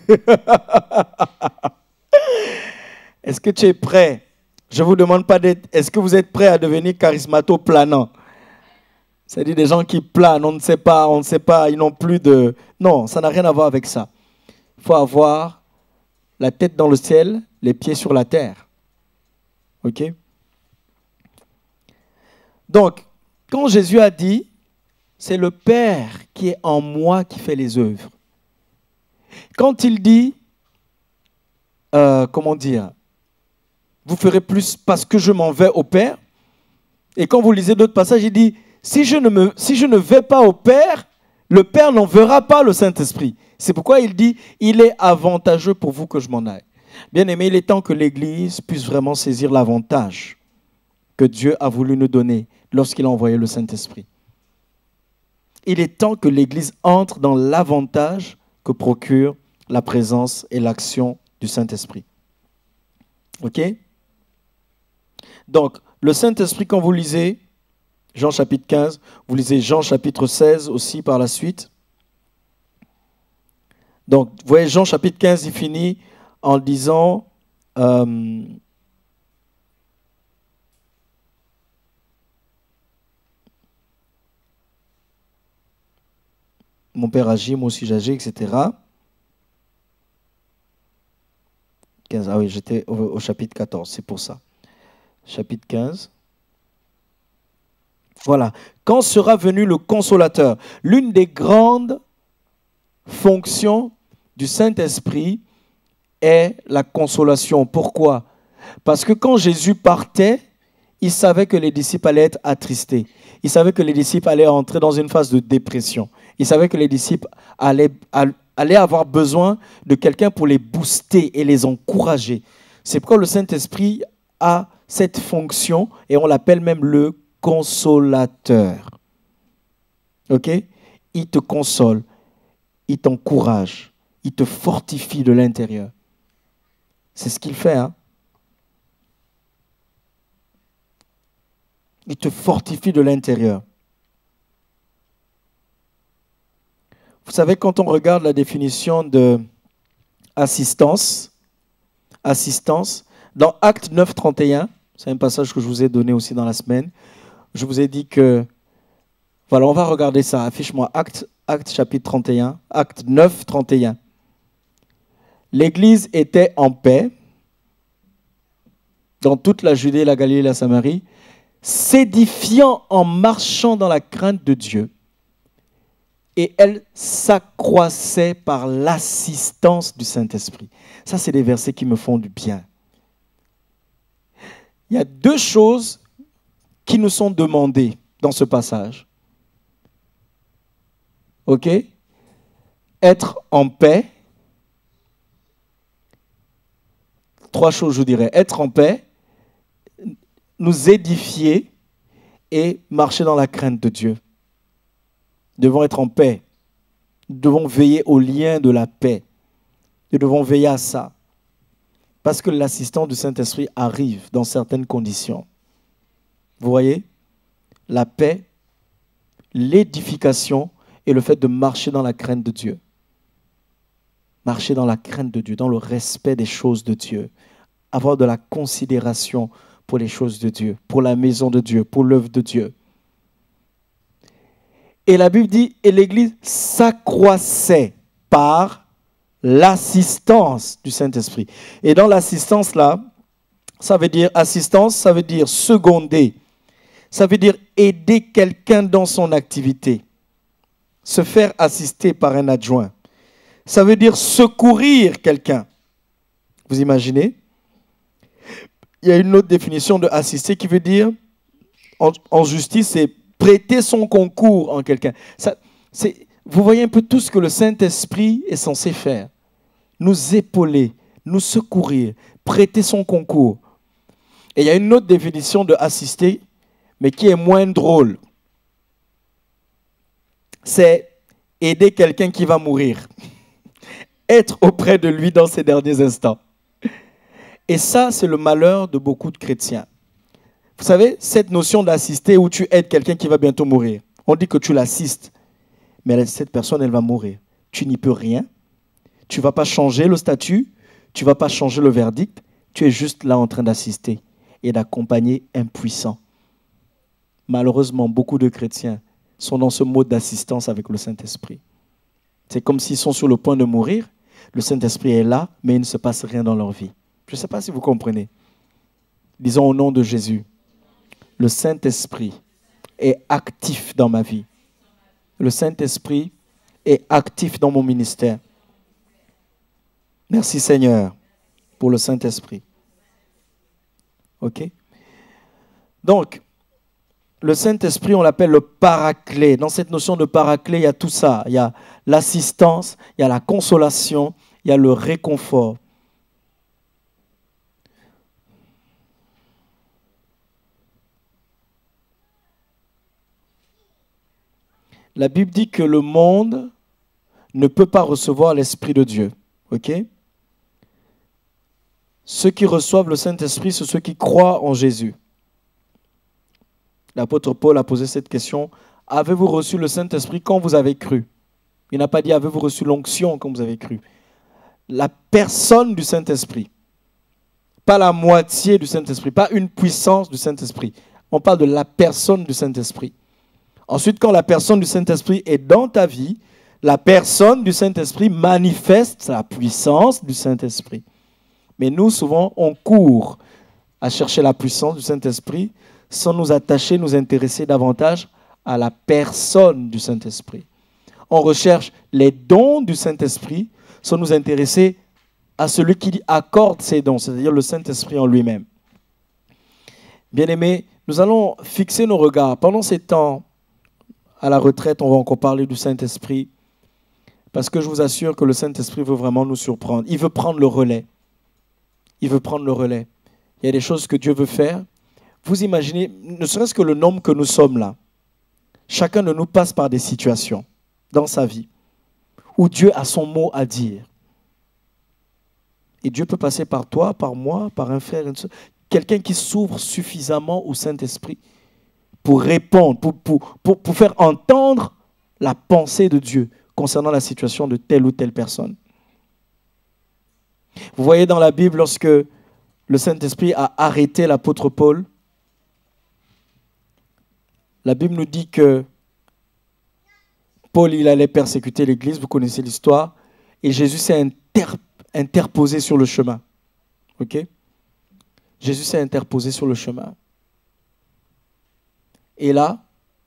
[SPEAKER 1] Est-ce que tu es prêt? Je ne vous demande pas d'être... Est-ce que vous êtes prêt à devenir charismato-planant? C'est-à-dire des gens qui planent, on ne sait pas, ils n'ont plus de... Non, ça n'a rien à voir avec ça. Il faut avoir la tête dans le ciel, les pieds sur la terre. OK? Donc, quand Jésus a dit, c'est le Père qui est en moi qui fait les œuvres. Quand il dit, comment dire, vous ferez plus parce que je m'en vais au Père. Et quand vous lisez d'autres passages, il dit, si je ne vais pas au Père, le Père n'enverra pas le Saint-Esprit. C'est pourquoi il dit, il est avantageux pour vous que je m'en aille. Bien-aimé, il est temps que l'Église puisse vraiment saisir l'avantage que Dieu a voulu nous donner lorsqu'il a envoyé le Saint-Esprit. Il est temps que l'Église entre dans l'avantage que procure la présence et l'action du Saint-Esprit. OK? Donc, le Saint-Esprit, quand vous lisez Jean chapitre 15, vous lisez Jean chapitre 16 aussi par la suite. Donc, vous voyez, Jean chapitre 15, il finit en disant... mon père agit, moi aussi j'agis, etc. 15, ah oui, j'étais au chapitre 14, c'est pour ça. Chapitre 15. Voilà. Quand sera venu le Consolateur? L'une des grandes fonctions du Saint-Esprit est la consolation. Pourquoi? Parce que quand Jésus partait, il savait que les disciples allaient être attristés. Il savait que les disciples allaient entrer dans une phase de dépression. Il savait que les disciples allaient avoir besoin de quelqu'un pour les booster et les encourager. C'est pourquoi le Saint-Esprit a cette fonction et on l'appelle même le consolateur. Ok? Il te console, il t'encourage, il te fortifie de l'intérieur. C'est ce qu'il fait, hein? Il te fortifie de l'intérieur. Vous savez, quand on regarde la définition de assistance, dans Actes 9, 31, c'est un passage que je vous ai donné aussi dans la semaine, je vous ai dit que, voilà, on va regarder ça, affiche-moi Actes chapitre 31, Actes 9, 31. L'Église était en paix dans toute la Judée, la Galilée et la Samarie, s'édifiant en marchant dans la crainte de Dieu. Et elle s'accroissait par l'assistance du Saint-Esprit. Ça, c'est des versets qui me font du bien. Il y a deux choses qui nous sont demandées dans ce passage. OK? Être en paix. Trois choses, je dirais. Être en paix, nous édifier et marcher dans la crainte de Dieu. Nous devons être en paix. Nous devons veiller au lien de la paix. Nous devons veiller à ça. Parce que l'assistance du Saint-Esprit arrive dans certaines conditions. Vous voyez? La paix, l'édification et le fait de marcher dans la crainte de Dieu. Marcher dans la crainte de Dieu, dans le respect des choses de Dieu. Avoir de la considération pour les choses de Dieu, pour la maison de Dieu, pour l'œuvre de Dieu. Et la Bible dit, et l'Église s'accroissait par l'assistance du Saint-Esprit. Et dans l'assistance là, ça veut dire assistance, ça veut dire seconder. Ça veut dire aider quelqu'un dans son activité. Se faire assister par un adjoint. Ça veut dire secourir quelqu'un. Vous imaginez? Il y a une autre définition de assister qui veut dire, en justice, c'est prêter son concours en quelqu'un. Vous voyez un peu tout ce que le Saint-Esprit est censé faire. Nous épauler, nous secourir, prêter son concours. Et il y a une autre définition de assister, mais qui est moins drôle. C'est aider quelqu'un qui va mourir. Être auprès de lui dans ses derniers instants. Et ça, c'est le malheur de beaucoup de chrétiens. Vous savez, cette notion d'assister où tu aides quelqu'un qui va bientôt mourir. On dit que tu l'assistes, mais cette personne, elle va mourir. Tu n'y peux rien. Tu ne vas pas changer le statut. Tu ne vas pas changer le verdict. Tu es juste là en train d'assister et d'accompagner un puissant. Malheureusement, beaucoup de chrétiens sont dans ce mode d'assistance avec le Saint-Esprit. C'est comme s'ils sont sur le point de mourir. Le Saint-Esprit est là, mais il ne se passe rien dans leur vie. Je ne sais pas si vous comprenez. Disons au nom de Jésus. Le Saint-Esprit est actif dans ma vie. Le Saint-Esprit est actif dans mon ministère. Merci Seigneur pour le Saint-Esprit. OK? Donc, le Saint-Esprit, on l'appelle le paraclet. Dans cette notion de paraclet, il y a tout ça. Il y a l'assistance, il y a la consolation, il y a le réconfort. La Bible dit que le monde ne peut pas recevoir l'Esprit de Dieu. OK? Ceux qui reçoivent le Saint-Esprit, c'est ceux qui croient en Jésus. L'apôtre Paul a posé cette question. Avez-vous reçu le Saint-Esprit quand vous avez cru? Il n'a pas dit avez-vous reçu l'onction quand vous avez cru. La personne du Saint-Esprit. Pas la moitié du Saint-Esprit. Pas une puissance du Saint-Esprit. On parle de la personne du Saint-Esprit. Ensuite, quand la personne du Saint-Esprit est dans ta vie, la personne du Saint-Esprit manifeste la puissance du Saint-Esprit. Mais nous, souvent, on court à chercher la puissance du Saint-Esprit sans nous attacher, nous intéresser davantage à la personne du Saint-Esprit. On recherche les dons du Saint-Esprit sans nous intéresser à celui qui accorde ses dons, c'est-à-dire le Saint-Esprit en lui-même. Bien-aimés, nous allons fixer nos regards. Pendant ces temps, à la retraite, on va encore parler du Saint-Esprit, parce que je vous assure que le Saint-Esprit veut vraiment nous surprendre. Il veut prendre le relais. Il veut prendre le relais. Il y a des choses que Dieu veut faire. Vous imaginez, ne serait-ce que le nombre que nous sommes là, chacun de nous passe par des situations dans sa vie où Dieu a son mot à dire. Et Dieu peut passer par toi, par moi, par un frère, une soeur, quelqu'un qui s'ouvre suffisamment au Saint-Esprit pour répondre, pour faire entendre la pensée de Dieu concernant la situation de telle ou telle personne. Vous voyez dans la Bible, lorsque le Saint-Esprit a arrêté l'apôtre Paul, la Bible nous dit que Paul, il allait persécuter l'Église, vous connaissez l'histoire, et Jésus s'est interposé sur le chemin. Ok? Jésus s'est interposé sur le chemin. Et là,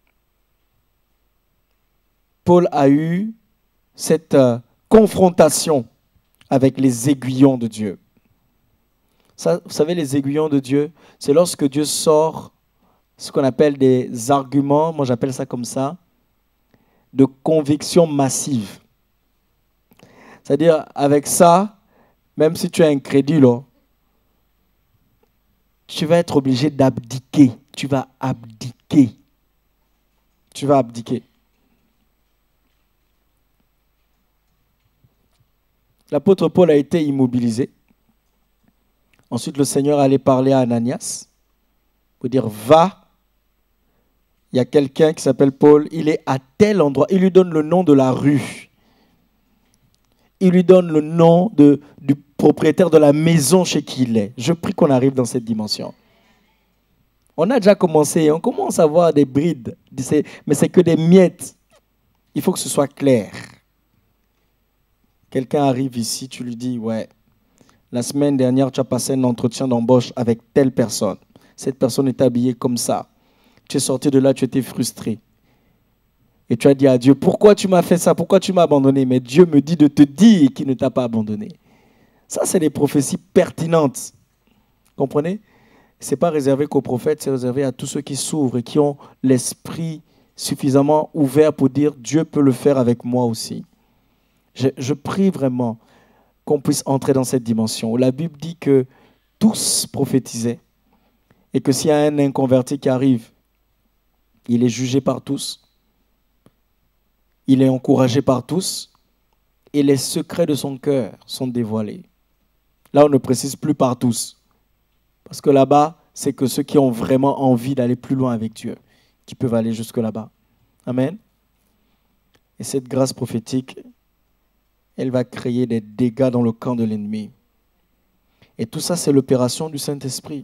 [SPEAKER 1] Paul a eu cette confrontation avec les aiguillons de Dieu. Ça, vous savez, les aiguillons de Dieu, c'est lorsque Dieu sort ce qu'on appelle des arguments, moi j'appelle ça comme ça, de conviction massive. C'est-à-dire, avec ça, même si tu es incrédule, tu vas être obligé d'abdiquer. Tu vas abdiquer. Tu vas abdiquer. L'apôtre Paul a été immobilisé. Ensuite, le Seigneur allait parler à Ananias pour dire, va. Il y a quelqu'un qui s'appelle Paul, il est à tel endroit. Il lui donne le nom de la rue. Il lui donne le nom du propriétaire de la maison chez qui il est. Je prie qu'on arrive dans cette dimension. On a déjà commencé, on commence à voir des brides, mais c'est que des miettes. Il faut que ce soit clair. Quelqu'un arrive ici, tu lui dis, ouais, la semaine dernière, tu as passé un entretien d'embauche avec telle personne. Cette personne est habillée comme ça. Tu es sorti de là, tu étais frustré. Et tu as dit à Dieu, pourquoi tu m'as fait ça? Pourquoi tu m'as abandonné? Mais Dieu me dit de te dire qu'il ne t'a pas abandonné. Ça, c'est des prophéties pertinentes. Comprenez? Ce n'est pas réservé qu'aux prophètes, c'est réservé à tous ceux qui s'ouvrent et qui ont l'esprit suffisamment ouvert pour dire, Dieu peut le faire avec moi aussi. Je prie vraiment qu'on puisse entrer dans cette dimension où la Bible dit que tous prophétisaient et que s'il y a un inconverti qui arrive, il est jugé par tous, il est encouragé par tous et les secrets de son cœur sont dévoilés. Là, on ne précise plus par tous. Parce que là-bas, c'est que ceux qui ont vraiment envie d'aller plus loin avec Dieu, qui peuvent aller jusque là-bas. Amen. Et cette grâce prophétique, elle va créer des dégâts dans le camp de l'ennemi. Et tout ça, c'est l'opération du Saint-Esprit.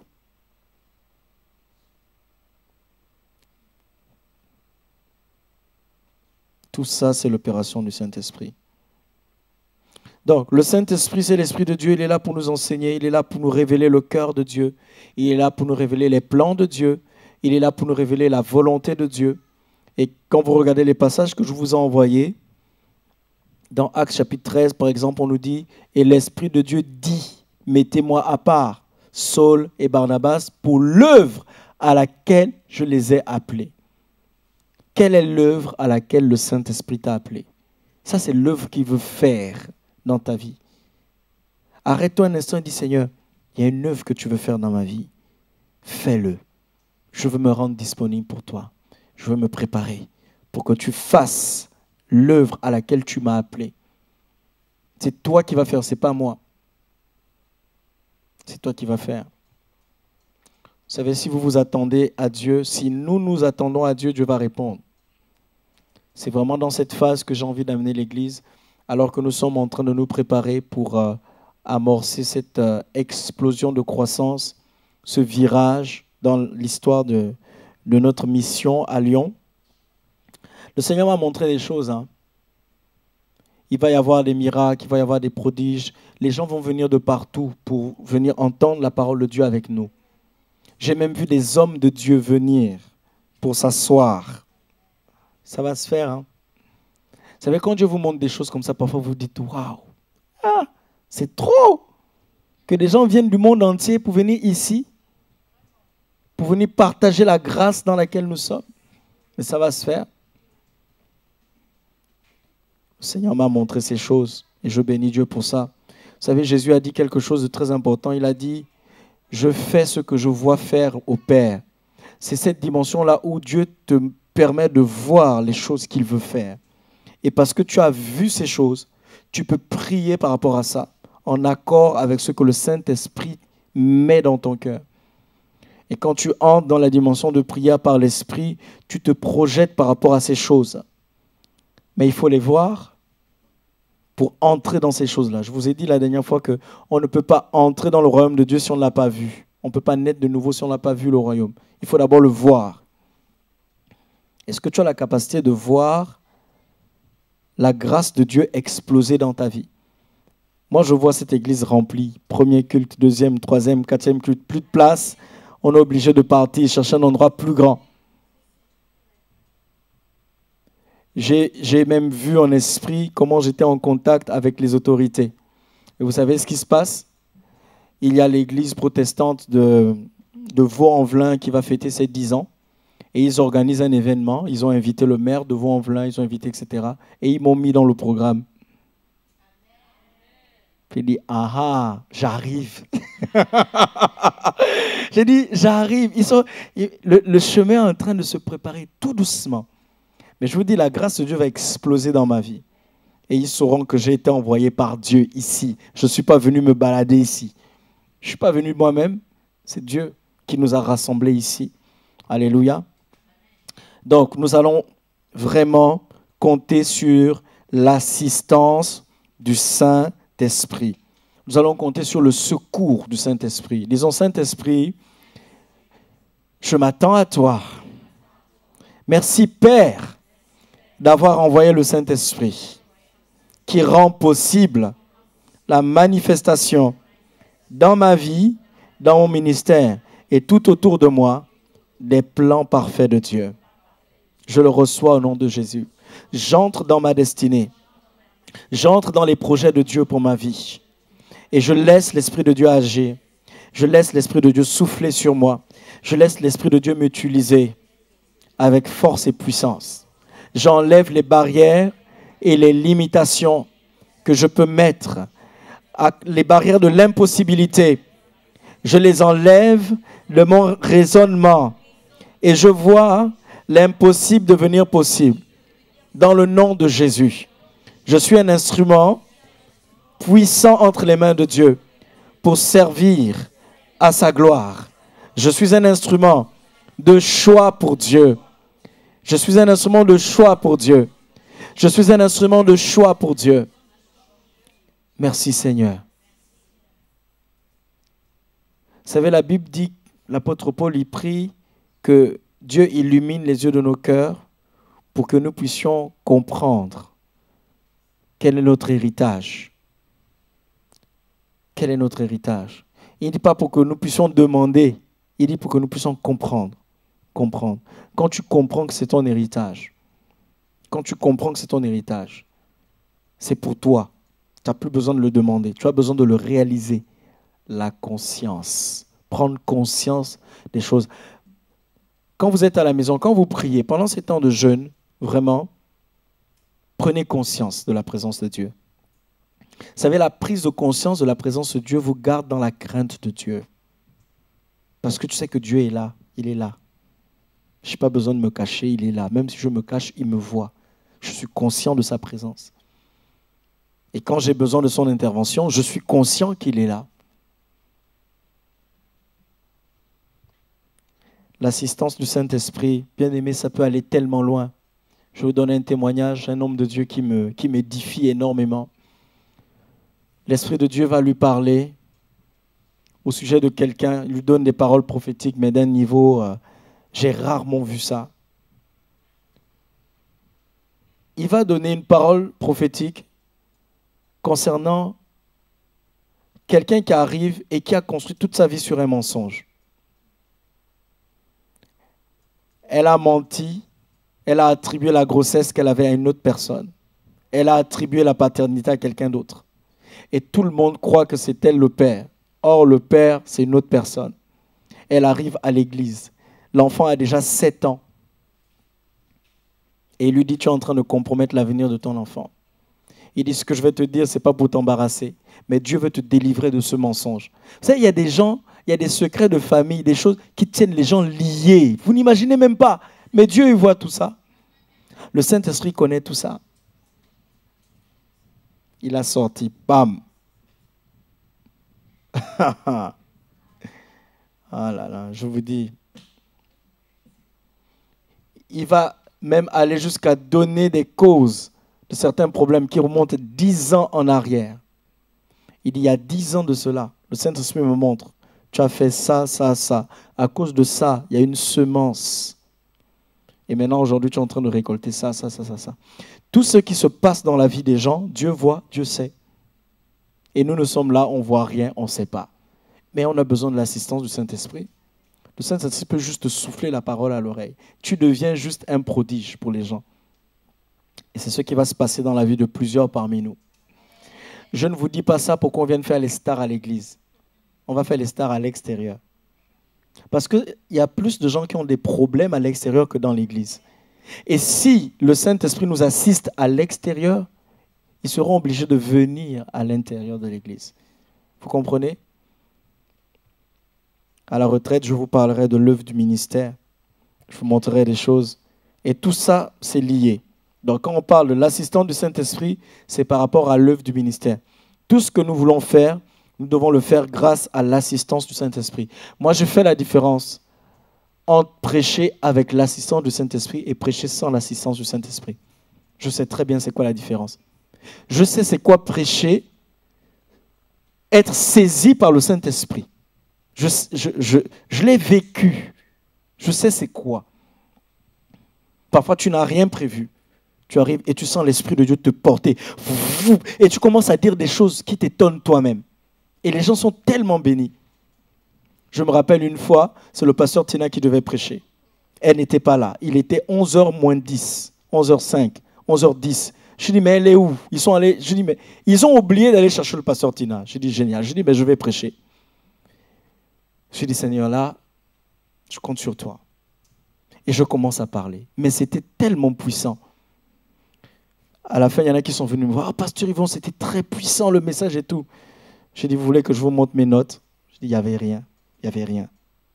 [SPEAKER 1] Tout ça, c'est l'opération du Saint-Esprit. Donc, le Saint-Esprit, c'est l'Esprit de Dieu. Il est là pour nous enseigner. Il est là pour nous révéler le cœur de Dieu. Il est là pour nous révéler les plans de Dieu. Il est là pour nous révéler la volonté de Dieu. Et quand vous regardez les passages que je vous ai envoyés, dans Actes chapitre 13, par exemple, on nous dit « Et l'Esprit de Dieu dit, mettez-moi à part, Saul et Barnabas, pour l'œuvre à laquelle je les ai appelés. » Quelle est l'œuvre à laquelle le Saint-Esprit t'a appelé? Ça, c'est l'œuvre qu'il veut faire dans ta vie. Arrête-toi un instant et dis, Seigneur, il y a une œuvre que tu veux faire dans ma vie. Fais-le. Je veux me rendre disponible pour toi. Je veux me préparer pour que tu fasses l'œuvre à laquelle tu m'as appelé. C'est toi qui vas faire, ce n'est pas moi. C'est toi qui vas faire. Vous savez, si vous vous attendez à Dieu, si nous nous attendons à Dieu, Dieu va répondre. C'est vraiment dans cette phase que j'ai envie d'amener l'Église, alors que nous sommes en train de nous préparer pour amorcer cette explosion de croissance, ce virage dans l'histoire de notre mission à Lyon. Le Seigneur m'a montré des choses. Il va y avoir des miracles, il va y avoir des prodiges. Les gens vont venir de partout pour venir entendre la parole de Dieu avec nous. J'ai même vu des hommes de Dieu venir pour s'asseoir. Ça va se faire. Vous savez, quand Dieu vous montre des choses comme ça, parfois vous dites « Waouh ! C'est trop que des gens viennent du monde entier pour venir ici, pour venir partager la grâce dans laquelle nous sommes. Mais ça va se faire. Le Seigneur m'a montré ces choses et je bénis Dieu pour ça. Vous savez, Jésus a dit quelque chose de très important. Il a dit, je fais ce que je vois faire au Père. C'est cette dimension-là où Dieu te permet de voir les choses qu'il veut faire. Et parce que tu as vu ces choses, tu peux prier par rapport à ça, en accord avec ce que le Saint-Esprit met dans ton cœur. Et quand tu entres dans la dimension de prière par l'Esprit, tu te projettes par rapport à ces choses. Mais il faut les voir pour entrer dans ces choses-là. Je vous ai dit la dernière fois qu'on ne peut pas entrer dans le royaume de Dieu si on ne l'a pas vu. On ne peut pas naître de nouveau si on n'a pas vu le royaume. Il faut d'abord le voir. Est-ce que tu as la capacité de voir la grâce de Dieu exploser dans ta vie? Moi, je vois cette église remplie. Premier culte, deuxième, troisième, quatrième culte, plus de place. On est obligé de partir, chercher un endroit plus grand. J'ai même vu en esprit comment j'étais en contact avec les autorités. Et vous savez ce qui se passe? Il y a l'église protestante de Vaux-en-Velin qui va fêter ses 10 ans. Et ils organisent un événement. Ils ont invité le maire de Vaux-en-Velin, ils ont invité, etc. Et ils m'ont mis dans le programme. J'ai dit, ah, j'arrive. J'ai dit, j'arrive. Le chemin est en train de se préparer tout doucement. Mais je vous dis, la grâce de Dieu va exploser dans ma vie. Et ils sauront que j'ai été envoyé par Dieu ici. Je ne suis pas venu me balader ici. Je ne suis pas venu moi-même. C'est Dieu qui nous a rassemblés ici. Alléluia. Donc, nous allons vraiment compter sur l'assistance du Saint-Esprit. Nous allons compter sur le secours du Saint-Esprit. Disons, Saint-Esprit, je m'attends à toi. Merci, Père, d'avoir envoyé le Saint-Esprit qui rend possible la manifestation dans ma vie, dans mon ministère et tout autour de moi des plans parfaits de Dieu. Je le reçois au nom de Jésus. J'entre dans ma destinée. J'entre dans les projets de Dieu pour ma vie. Et je laisse l'Esprit de Dieu agir. Je laisse l'Esprit de Dieu souffler sur moi. Je laisse l'Esprit de Dieu m'utiliser avec force et puissance. J'enlève les barrières et les limitations que je peux mettre, les barrières de l'impossibilité. Je les enlève de mon raisonnement et je vois l'impossible devenir possible. Dans le nom de Jésus, je suis un instrument puissant entre les mains de Dieu pour servir à sa gloire. Je suis un instrument de choix pour Dieu. Je suis un instrument de choix pour Dieu. Je suis un instrument de choix pour Dieu. Merci Seigneur. Vous savez, la Bible dit, l'apôtre Paul y prie que Dieu illumine les yeux de nos cœurs pour que nous puissions comprendre quel est notre héritage. Quel est notre héritage? Il ne dit pas pour que nous puissions demander, il dit pour que nous puissions comprendre. Comprendre. Quand tu comprends que c'est ton héritage, quand tu comprends que c'est ton héritage, c'est pour toi. Tu n'as plus besoin de le demander. Tu as besoin de le réaliser. La conscience. Prendre conscience des choses. Quand vous êtes à la maison, quand vous priez, pendant ces temps de jeûne, vraiment, prenez conscience de la présence de Dieu. Vous savez, la prise de conscience de la présence de Dieu vous garde dans la crainte de Dieu. Parce que tu sais que Dieu est là. Il est là. Je n'ai pas besoin de me cacher, il est là. Même si je me cache, il me voit. Je suis conscient de sa présence. Et quand j'ai besoin de son intervention, je suis conscient qu'il est là. L'assistance du Saint-Esprit, bien aimé, ça peut aller tellement loin. Je vais vous donner un témoignage, un homme de Dieu qui m'édifie énormément. L'Esprit de Dieu va lui parler au sujet de quelqu'un, il lui donne des paroles prophétiques, mais d'un niveau... j'ai rarement vu ça. Il va donner une parole prophétique concernant quelqu'un qui arrive et qui a construit toute sa vie sur un mensonge. Elle a menti, elle a attribué la grossesse qu'elle avait à une autre personne. Elle a attribué la paternité à quelqu'un d'autre. Et tout le monde croit que c'est elle le père. Or, le père, c'est une autre personne. Elle arrive à l'église. L'enfant a déjà 7 ans. Et il lui dit, tu es en train de compromettre l'avenir de ton enfant. Il dit, ce que je vais te dire, ce n'est pas pour t'embarrasser, mais Dieu veut te délivrer de ce mensonge. Vous savez, il y a des gens, il y a des secrets de famille, des choses qui tiennent les gens liés. Vous n'imaginez même pas. Mais Dieu, il voit tout ça. Le Saint-Esprit connaît tout ça. Il a sorti, bam. Ah là là, je vous dis. Il va même aller jusqu'à donner des causes de certains problèmes qui remontent 10 ans en arrière. Il y a 10 ans de cela, le Saint-Esprit me montre, tu as fait ça, ça, ça. À cause de ça, il y a une semence. Et maintenant, aujourd'hui, tu es en train de récolter ça, ça, ça, ça, ça. Tout ce qui se passe dans la vie des gens, Dieu voit, Dieu sait. Et nous sommes là, on ne voit rien, on ne sait pas. Mais on a besoin de l'assistance du Saint-Esprit. Le Saint-Esprit peut juste te souffler la parole à l'oreille. Tu deviens juste un prodige pour les gens. Et c'est ce qui va se passer dans la vie de plusieurs parmi nous. Je ne vous dis pas ça pour qu'on vienne faire les stars à l'église. On va faire les stars à l'extérieur. Parce qu'il y a plus de gens qui ont des problèmes à l'extérieur que dans l'église. Et si le Saint-Esprit nous assiste à l'extérieur, ils seront obligés de venir à l'intérieur de l'église. Vous comprenez? À la retraite, je vous parlerai de l'œuvre du ministère. Je vous montrerai des choses. Et tout ça, c'est lié. Donc, quand on parle de l'assistant du Saint-Esprit, c'est par rapport à l'œuvre du ministère. Tout ce que nous voulons faire, nous devons le faire grâce à l'assistance du Saint-Esprit. Moi, je fais la différence entre prêcher avec l'assistance du Saint-Esprit et prêcher sans l'assistance du Saint-Esprit. Je sais très bien c'est quoi la différence. Je sais c'est quoi prêcher, être saisi par le Saint-Esprit. Je l'ai vécu. Je sais c'est quoi. Parfois, tu n'as rien prévu. Tu arrives et tu sens l'Esprit de Dieu te porter. Et tu commences à dire des choses qui t'étonnent toi-même. Et les gens sont tellement bénis. Je me rappelle une fois, c'est le pasteur Tina qui devait prêcher. Elle n'était pas là. Il était 11h moins 10, 11h05, 11h10. Je dis, mais elle est où? Ils sont allés. Je dis, mais ils ont oublié d'aller chercher le pasteur Tina. Je dis, génial. Je dis, mais je vais prêcher. Je dis, Seigneur, là, je compte sur toi. Et je commence à parler. Mais c'était tellement puissant. À la fin, il y en a qui sont venus me voir. « Ah, pasteur Yvon, c'était très puissant le message et tout. » J'ai dit, vous voulez que je vous montre mes notes? Je dis, il n'y avait rien. Il n'y avait rien.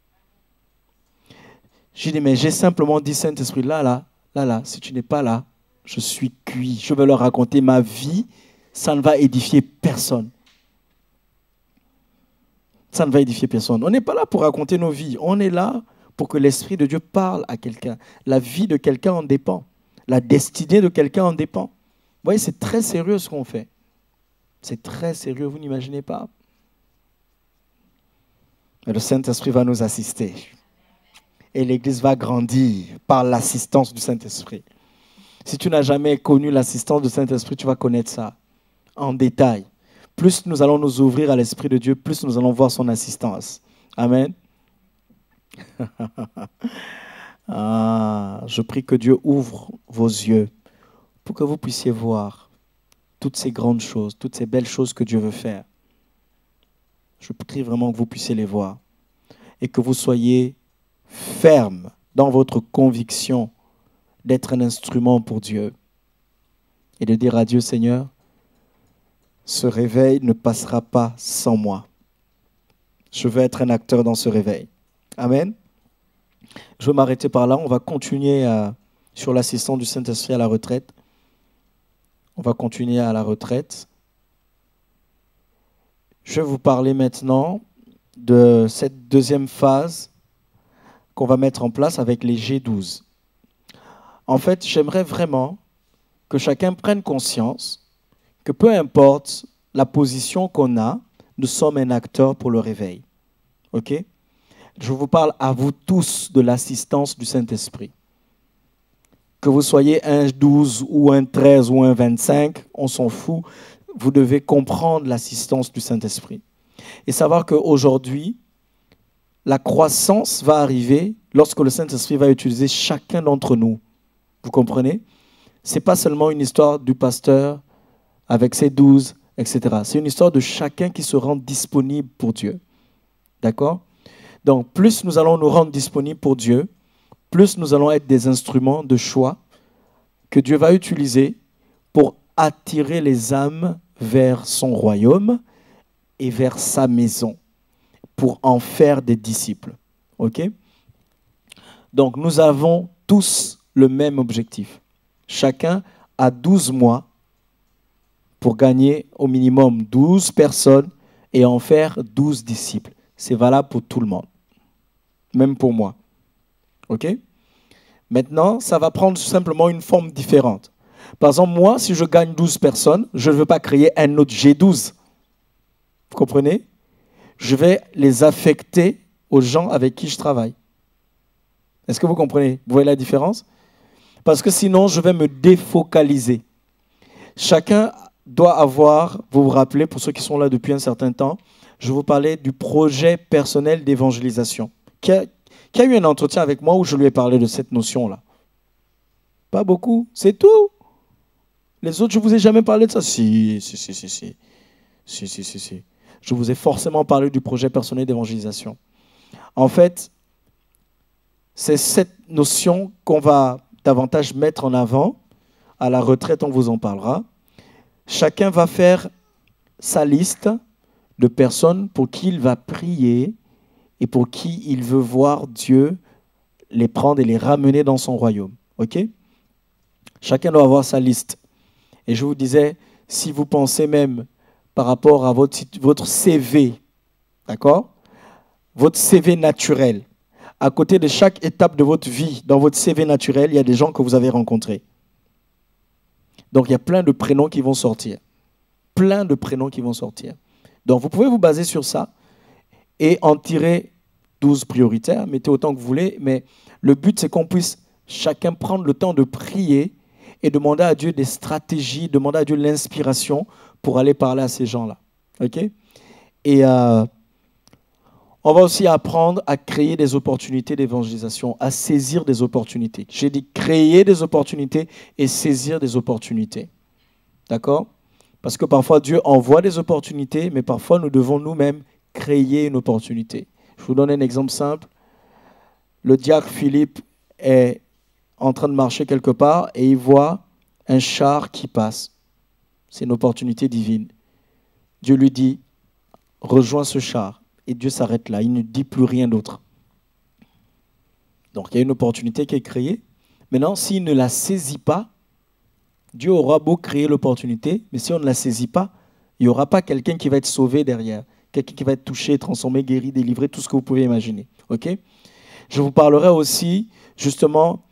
[SPEAKER 1] J'ai dit, mais j'ai simplement dit, Saint-Esprit, là, si tu n'es pas là, je suis cuit. Je vais leur raconter ma vie. Ça ne va édifier personne. Ça ne va édifier personne. On n'est pas là pour raconter nos vies. On est là pour que l'Esprit de Dieu parle à quelqu'un. La vie de quelqu'un en dépend. La destinée de quelqu'un en dépend. Vous voyez, c'est très sérieux ce qu'on fait. C'est très sérieux, vous n'imaginez pas. Mais le Saint-Esprit va nous assister. Et l'Église va grandir par l'assistance du Saint-Esprit. Si tu n'as jamais connu l'assistance du Saint-Esprit, tu vas connaître ça en détail. Plus nous allons nous ouvrir à l'Esprit de Dieu, plus nous allons voir son assistance. Amen. Je prie que Dieu ouvre vos yeux pour que vous puissiez voir toutes ces grandes choses, toutes ces belles choses que Dieu veut faire. Je prie vraiment que vous puissiez les voir et que vous soyez ferme dans votre conviction d'être un instrument pour Dieu et de dire à Dieu, Seigneur, ce réveil ne passera pas sans moi. Je veux être un acteur dans ce réveil. Amen. Je vais m'arrêter par là. On va continuer sur l'assistance du Saint-Esprit à la retraite. On va continuer à la retraite. Je vais vous parler maintenant de cette deuxième phase qu'on va mettre en place avec les G12. En fait, j'aimerais vraiment que chacun prenne conscience que peu importe la position qu'on a, nous sommes un acteur pour le réveil. OK? Je vous parle à vous tous de l'assistance du Saint-Esprit. Que vous soyez un 12 ou un 13 ou un 25, on s'en fout. Vous devez comprendre l'assistance du Saint-Esprit. Et savoir qu'aujourd'hui, la croissance va arriver lorsque le Saint-Esprit va utiliser chacun d'entre nous. Vous comprenez? Ce n'est pas seulement une histoire du pasteur avec ses 12, etc. C'est une histoire de chacun qui se rend disponible pour Dieu. D'accord? Donc, plus nous allons nous rendre disponibles pour Dieu, plus nous allons être des instruments de choix que Dieu va utiliser pour attirer les âmes vers son royaume et vers sa maison, pour en faire des disciples. OK? Donc, nous avons tous le même objectif. Chacun a 12 mois pour gagner au minimum 12 personnes et en faire 12 disciples. C'est valable pour tout le monde, même pour moi. OK? Maintenant, ça va prendre simplement une forme différente. Par exemple, moi, si je gagne 12 personnes, je ne veux pas créer un autre G12. Vous comprenez? Je vais les affecter aux gens avec qui je travaille. Est-ce que vous comprenez? Vous voyez la différence? Parce que sinon, je vais me défocaliser. Chacun doit avoir, vous vous rappelez, pour ceux qui sont là depuis un certain temps, je vous parlais du projet personnel d'évangélisation. Qui a eu un entretien avec moi où je lui ai parlé de cette notion-là? Pas beaucoup, c'est tout. Les autres, je ne vous ai jamais parlé de ça. Si. Je vous ai forcément parlé du projet personnel d'évangélisation. En fait, c'est cette notion qu'on va davantage mettre en avant. À la retraite, on vous en parlera. Chacun va faire sa liste de personnes pour qui il va prier et pour qui il veut voir Dieu les prendre et les ramener dans son royaume. OK? Chacun doit avoir sa liste. Et je vous disais, si vous pensez même par rapport à votre CV, d'accord? Votre CV naturel. À côté de chaque étape de votre vie, dans votre CV naturel, il y a des gens que vous avez rencontrés. Donc, il y a plein de prénoms qui vont sortir. Plein de prénoms qui vont sortir. Donc, vous pouvez vous baser sur ça et en tirer 12 prioritaires. Mettez autant que vous voulez. Mais le but, c'est qu'on puisse chacun prendre le temps de prier et demander à Dieu des stratégies, demander à Dieu l'inspiration pour aller parler à ces gens-là. OK? Et on va aussi apprendre à créer des opportunités d'évangélisation, à saisir des opportunités. J'ai dit créer des opportunités et saisir des opportunités. D'accord? Parce que parfois Dieu envoie des opportunités, mais parfois nous devons nous-mêmes créer une opportunité. Je vous donne un exemple simple. Le diacre Philippe est en train de marcher quelque part et il voit un char qui passe. C'est une opportunité divine. Dieu lui dit, rejoins ce char. Et Dieu s'arrête là, il ne dit plus rien d'autre. Donc il y a une opportunité qui est créée. Maintenant, s'il ne la saisit pas, Dieu aura beau créer l'opportunité, mais si on ne la saisit pas, il n'y aura pas quelqu'un qui va être sauvé derrière. Quelqu'un qui va être touché, transformé, guéri, délivré, tout ce que vous pouvez imaginer. Okay? Je vous parlerai aussi, justement,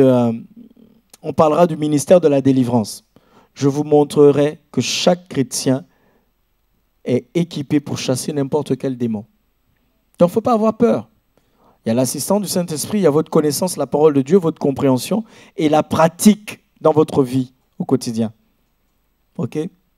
[SPEAKER 1] on parlera du ministère de la délivrance. Je vous montrerai que chaque chrétien est équipé pour chasser n'importe quel démon. Donc, il ne faut pas avoir peur. Il y a l'assistant du Saint-Esprit, il y a votre connaissance, la parole de Dieu, votre compréhension et la pratique dans votre vie au quotidien. OK?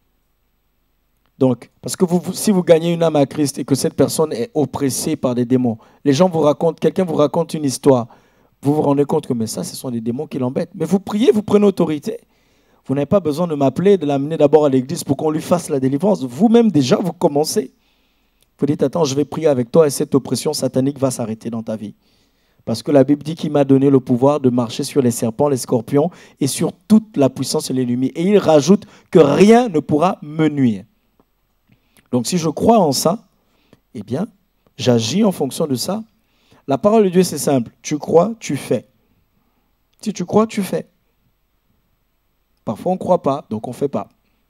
[SPEAKER 1] Donc, parce que si vous gagnez une âme à Christ et que cette personne est oppressée par des démons, les gens vous racontent, quelqu'un vous raconte une histoire, vous vous rendez compte que mais ça, ce sont des démons qui l'embêtent. Mais vous priez, vous prenez autorité. Vous n'avez pas besoin de m'appeler, de l'amener d'abord à l'église pour qu'on lui fasse la délivrance. Vous-même, déjà, vous commencez. Vous dites, attends, je vais prier avec toi et cette oppression satanique va s'arrêter dans ta vie. Parce que la Bible dit qu'il m'a donné le pouvoir de marcher sur les serpents, les scorpions et sur toute la puissance et l'ennemi. Et il rajoute que rien ne pourra me nuire. Donc si je crois en ça, eh bien, j'agis en fonction de ça. La parole de Dieu, c'est simple. Tu crois, tu fais. Si tu crois, tu fais. Parfois, on ne croit pas, donc on ne fait pas.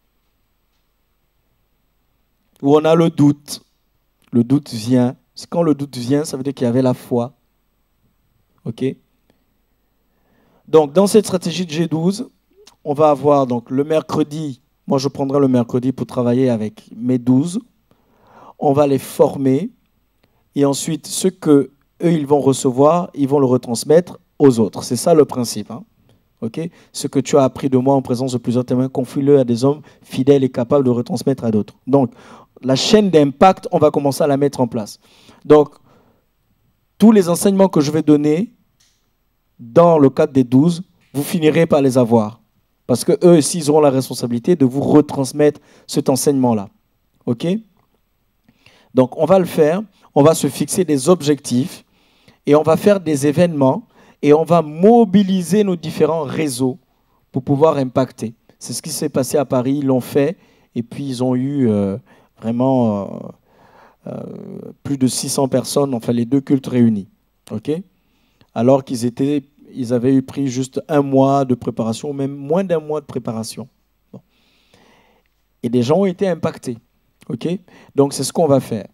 [SPEAKER 1] Ou on a le doute. Le doute vient. Quand le doute vient, ça veut dire qu'il y avait la foi. OK? Donc, dans cette stratégie de G12, on va avoir donc, le mercredi, moi je prendrai le mercredi pour travailler avec mes 12. On va les former. Et ensuite, ce qu'eux, ils vont recevoir, ils vont le retransmettre aux autres. C'est ça le principe. Hein? Okay? Ce que tu as appris de moi en présence de plusieurs témoins, confie-le à des hommes fidèles et capables de retransmettre à d'autres. Donc, la chaîne d'impact, on va commencer à la mettre en place. Donc, tous les enseignements que je vais donner dans le cadre des 12, vous finirez par les avoir. Parce que eux aussi, ils auront la responsabilité de vous retransmettre cet enseignement-là. OK? Donc, on va le faire. On va se fixer des objectifs et on va faire des événements et on va mobiliser nos différents réseaux pour pouvoir impacter. C'est ce qui s'est passé à Paris. Ils l'ont fait et puis ils ont eu vraiment plus de 600 personnes, enfin les deux cultes réunis. OK? Alors ils avaient eu pris juste un mois de préparation, ou même moins d'un mois de préparation. Bon. Et des gens ont été impactés. OK? Donc, c'est ce qu'on va faire.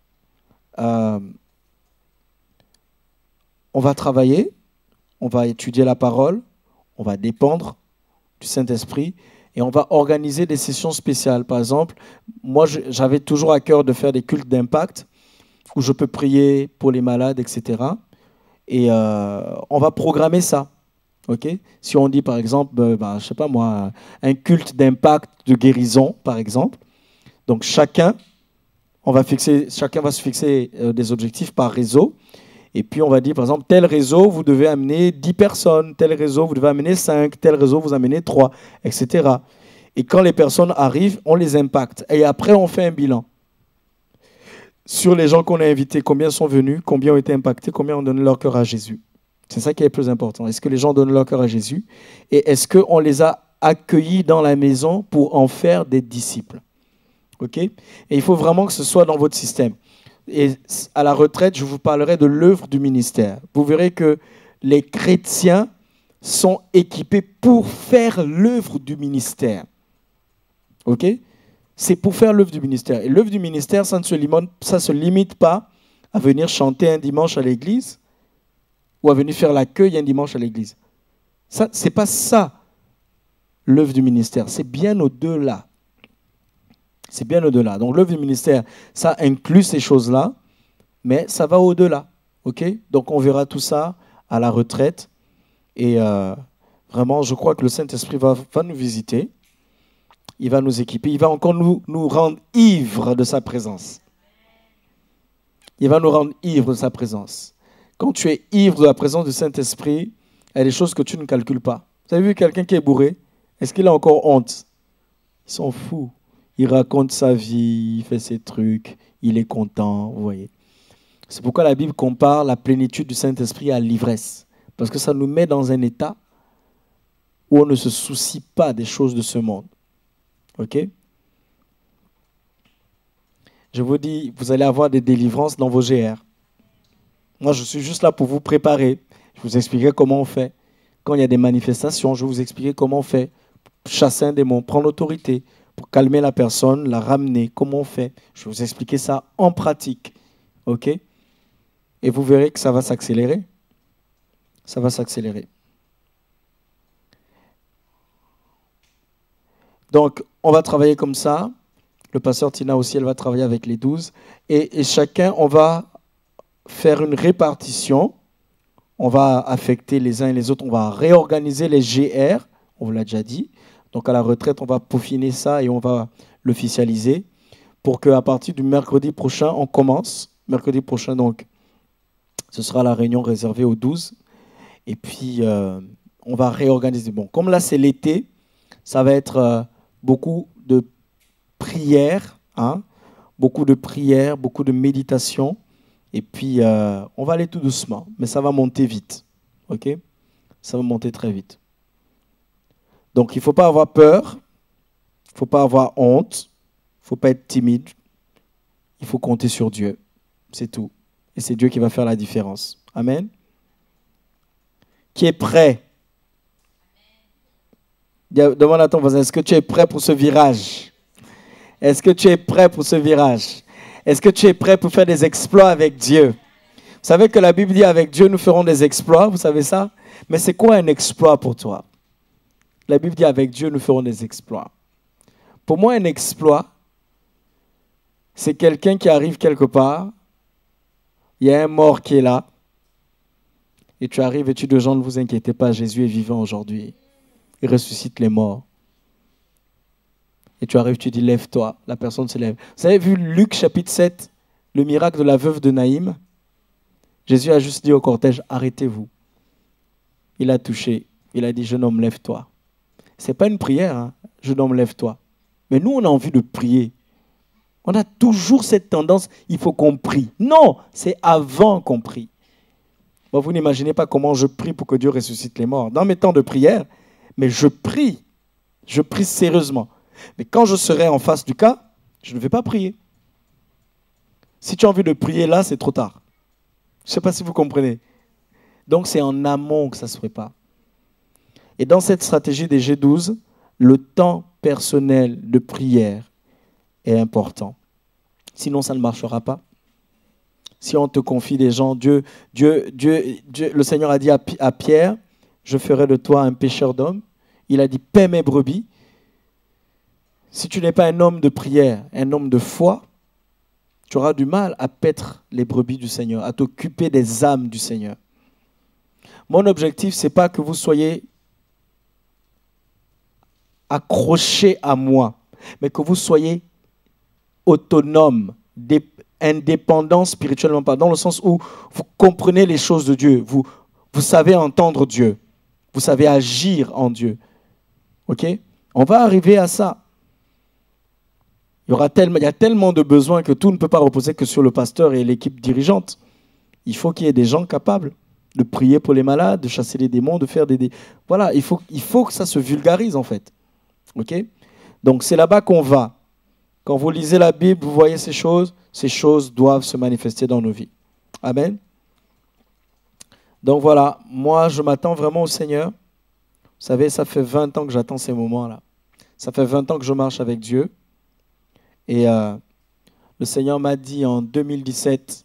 [SPEAKER 1] On va travailler, on va étudier la parole, on va dépendre du Saint-Esprit et on va organiser des sessions spéciales. Par exemple, moi, j'avais toujours à cœur de faire des cultes d'impact où je peux prier pour les malades, etc. Et on va programmer ça. Okay? Si on dit, par exemple, je ne sais pas moi, un culte d'impact de guérison, par exemple, donc chacun va se fixer des objectifs par réseau. Et puis, on va dire, par exemple, tel réseau, vous devez amener 10 personnes, tel réseau, vous devez amener 5, tel réseau, vous amenez 3, etc. Et quand les personnes arrivent, on les impacte. Et après, on fait un bilan. Sur les gens qu'on a invités, combien sont venus, combien ont été impactés, combien ont donné leur cœur à Jésus. C'est ça qui est le plus important. Est-ce que les gens donnent leur cœur à Jésus? Et est-ce qu'on les a accueillis dans la maison pour en faire des disciples? OK? Et il faut vraiment que ce soit dans votre système. Et à la retraite, je vous parlerai de l'œuvre du ministère. Vous verrez que les chrétiens sont équipés pour faire l'œuvre du ministère. OK? C'est pour faire l'œuvre du ministère. Et l'œuvre du ministère, ça ne se limite pas à venir chanter un dimanche à l'église ou à venir faire l'accueil un dimanche à l'église. Ce n'est pas ça, l'œuvre du ministère. C'est bien au-delà. C'est bien au-delà. Donc l'œuvre du ministère, ça inclut ces choses-là, mais ça va au-delà. Okay? Donc on verra tout ça à la retraite. Et vraiment, je crois que le Saint-Esprit va nous visiter. Il va nous équiper. Il va encore nous rendre ivres de sa présence. Il va nous rendre ivres de sa présence. Quand tu es ivre de la présence du Saint-Esprit, il y a des choses que tu ne calcules pas. Vous avez vu quelqu'un qui est bourré? Est-ce qu'il a encore honte? Il s'en fout. Il raconte sa vie, il fait ses trucs, il est content, vous voyez. C'est pourquoi la Bible compare la plénitude du Saint-Esprit à l'ivresse. Parce que ça nous met dans un état où on ne se soucie pas des choses de ce monde. OK? Je vous dis, vous allez avoir des délivrances dans vos GR. Moi, je suis juste là pour vous préparer. Je vous expliquerai comment on fait. Quand il y a des manifestations, je vais vous expliquer comment on fait. Chasser un démon, prendre l'autorité pour calmer la personne, la ramener. Comment on fait? Je vais vous expliquer ça en pratique. OK? Et vous verrez que ça va s'accélérer. Ça va s'accélérer. Donc, on va travailler comme ça. Le pasteur Tina aussi, elle va travailler avec les 12. Et chacun, on va faire une répartition. On va affecter les uns et les autres. On va réorganiser les GR. On vous l'a déjà dit. Donc, à la retraite, on va peaufiner ça et on va l'officialiser pour qu'à partir du mercredi prochain, on commence. Mercredi prochain, donc, ce sera la réunion réservée aux 12. Et puis, on va réorganiser. Bon, comme là, c'est l'été, ça va être beaucoup de prières, hein, beaucoup de méditation. Et puis, on va aller tout doucement, mais ça va monter vite. OK? Ça va monter très vite. Donc, il ne faut pas avoir peur, il ne faut pas avoir honte, il ne faut pas être timide. Il faut compter sur Dieu. C'est tout. Et c'est Dieu qui va faire la différence. Amen. Qui est prêt? Demande à ton voisin, est-ce que tu es prêt pour ce virage? Est-ce que tu es prêt pour ce virage? Est-ce que tu es prêt pour faire des exploits avec Dieu? Vous savez que la Bible dit, avec Dieu, nous ferons des exploits. Vous savez ça? Mais c'est quoi un exploit pour toi? La Bible dit, avec Dieu, nous ferons des exploits. Pour moi, un exploit, c'est quelqu'un qui arrive quelque part, il y a un mort qui est là, et tu arrives et tu dis aux gens, ne vous inquiétez pas, Jésus est vivant aujourd'hui. Il ressuscite les morts. Et tu arrives, tu dis, lève-toi. La personne se lève. Vous avez vu Luc chapitre 7, le miracle de la veuve de Naïm? Jésus a juste dit au cortège, arrêtez-vous. Il a touché. Il a dit, jeune homme, lève-toi. Ce n'est pas une prière, hein. Je dois me lève-toi. Mais nous, on a envie de prier. On a toujours cette tendance, il faut qu'on prie. Non, c'est avant qu'on prie. Bon, vous n'imaginez pas comment je prie pour que Dieu ressuscite les morts. Dans mes temps de prière, mais je prie sérieusement. Mais quand je serai en face du cas, je ne vais pas prier. Si tu as envie de prier là, c'est trop tard. Je ne sais pas si vous comprenez. Donc c'est en amont que ça se prépare. Et dans cette stratégie des G12, le temps personnel de prière est important. Sinon, ça ne marchera pas. Si on te confie des gens, Dieu, le Seigneur a dit à Pierre, je ferai de toi un pêcheur d'hommes. Il a dit, paie mes brebis. Si tu n'es pas un homme de prière, un homme de foi, tu auras du mal à paître les brebis du Seigneur, à t'occuper des âmes du Seigneur. Mon objectif, ce n'est pas que vous soyez accrochés à moi, mais que vous soyez autonome, indépendant spirituellement, pas dans le sens où vous comprenez les choses de Dieu, vous savez entendre Dieu, vous savez agir en Dieu. Ok? On va arriver à ça. Il y a tellement de besoins que tout ne peut pas reposer que sur le pasteur et l'équipe dirigeante. Il faut qu'il y ait des gens capables de prier pour les malades, de chasser les démons, de faire des... Voilà, il faut que ça se vulgarise en fait. Ok? Donc c'est là-bas qu'on va. Quand vous lisez la Bible, vous voyez ces choses doivent se manifester dans nos vies. Amen. Donc voilà, moi je m'attends vraiment au Seigneur. Vous savez, ça fait 20 ans que j'attends ces moments-là. Ça fait 20 ans que je marche avec Dieu. Et le Seigneur m'a dit en 2016,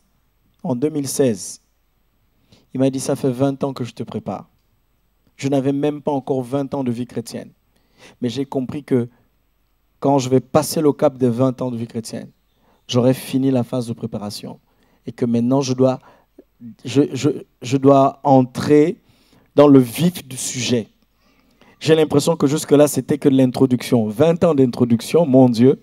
[SPEAKER 1] il m'a dit, ça fait 20 ans que je te prépare. Je n'avais même pas encore 20 ans de vie chrétienne. Mais j'ai compris que quand je vais passer le cap des 20 ans de vie chrétienne, j'aurai fini la phase de préparation. Et que maintenant, je dois entrer dans le vif du sujet. J'ai l'impression que jusque-là, c'était que de l'introduction. 20 ans d'introduction, mon Dieu.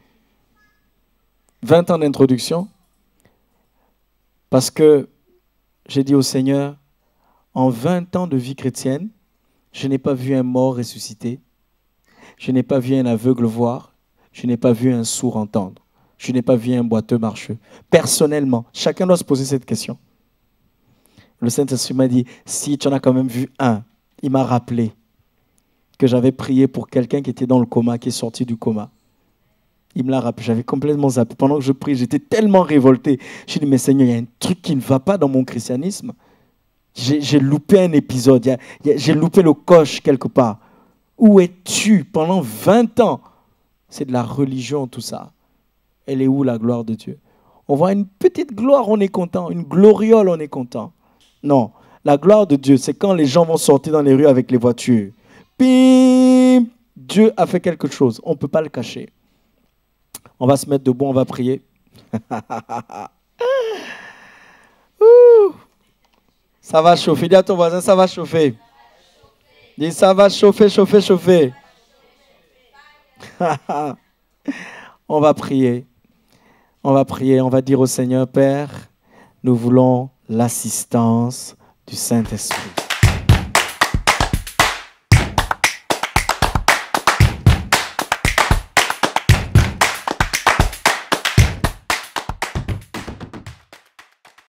[SPEAKER 1] 20 ans d'introduction. Parce que j'ai dit au Seigneur, en 20 ans de vie chrétienne, je n'ai pas vu un mort ressusciter. Je n'ai pas vu un aveugle voir. Je n'ai pas vu un sourd entendre. Je n'ai pas vu un boiteux marcheux. Personnellement, chacun doit se poser cette question. Le Saint-Esprit m'a dit, si tu en as quand même vu un, il m'a rappelé que j'avais prié pour quelqu'un qui était dans le coma, qui est sorti du coma. Il me l'a rappelé, j'avais complètement zappé. Pendant que je prie, j'étais tellement révolté. J'ai dit, mais Seigneur, il y a un truc qui ne va pas dans mon christianisme. J'ai loupé un épisode, j'ai loupé le coche quelque part. Où es-tu pendant 20 ans? C'est de la religion, tout ça. Elle est où la gloire de Dieu? On voit une petite gloire, on est content. Une gloriole, on est content. Non, la gloire de Dieu, c'est quand les gens vont sortir dans les rues avec les voitures. Bim! Dieu a fait quelque chose, on ne peut pas le cacher. On va se mettre debout, on va prier. Ça va chauffer. Dis à ton voisin, ça va chauffer. Dis, ça va chauffer, chauffer, chauffer. On va prier. On va prier. On va dire au Seigneur, Père, nous voulons l'assistance du Saint-Esprit.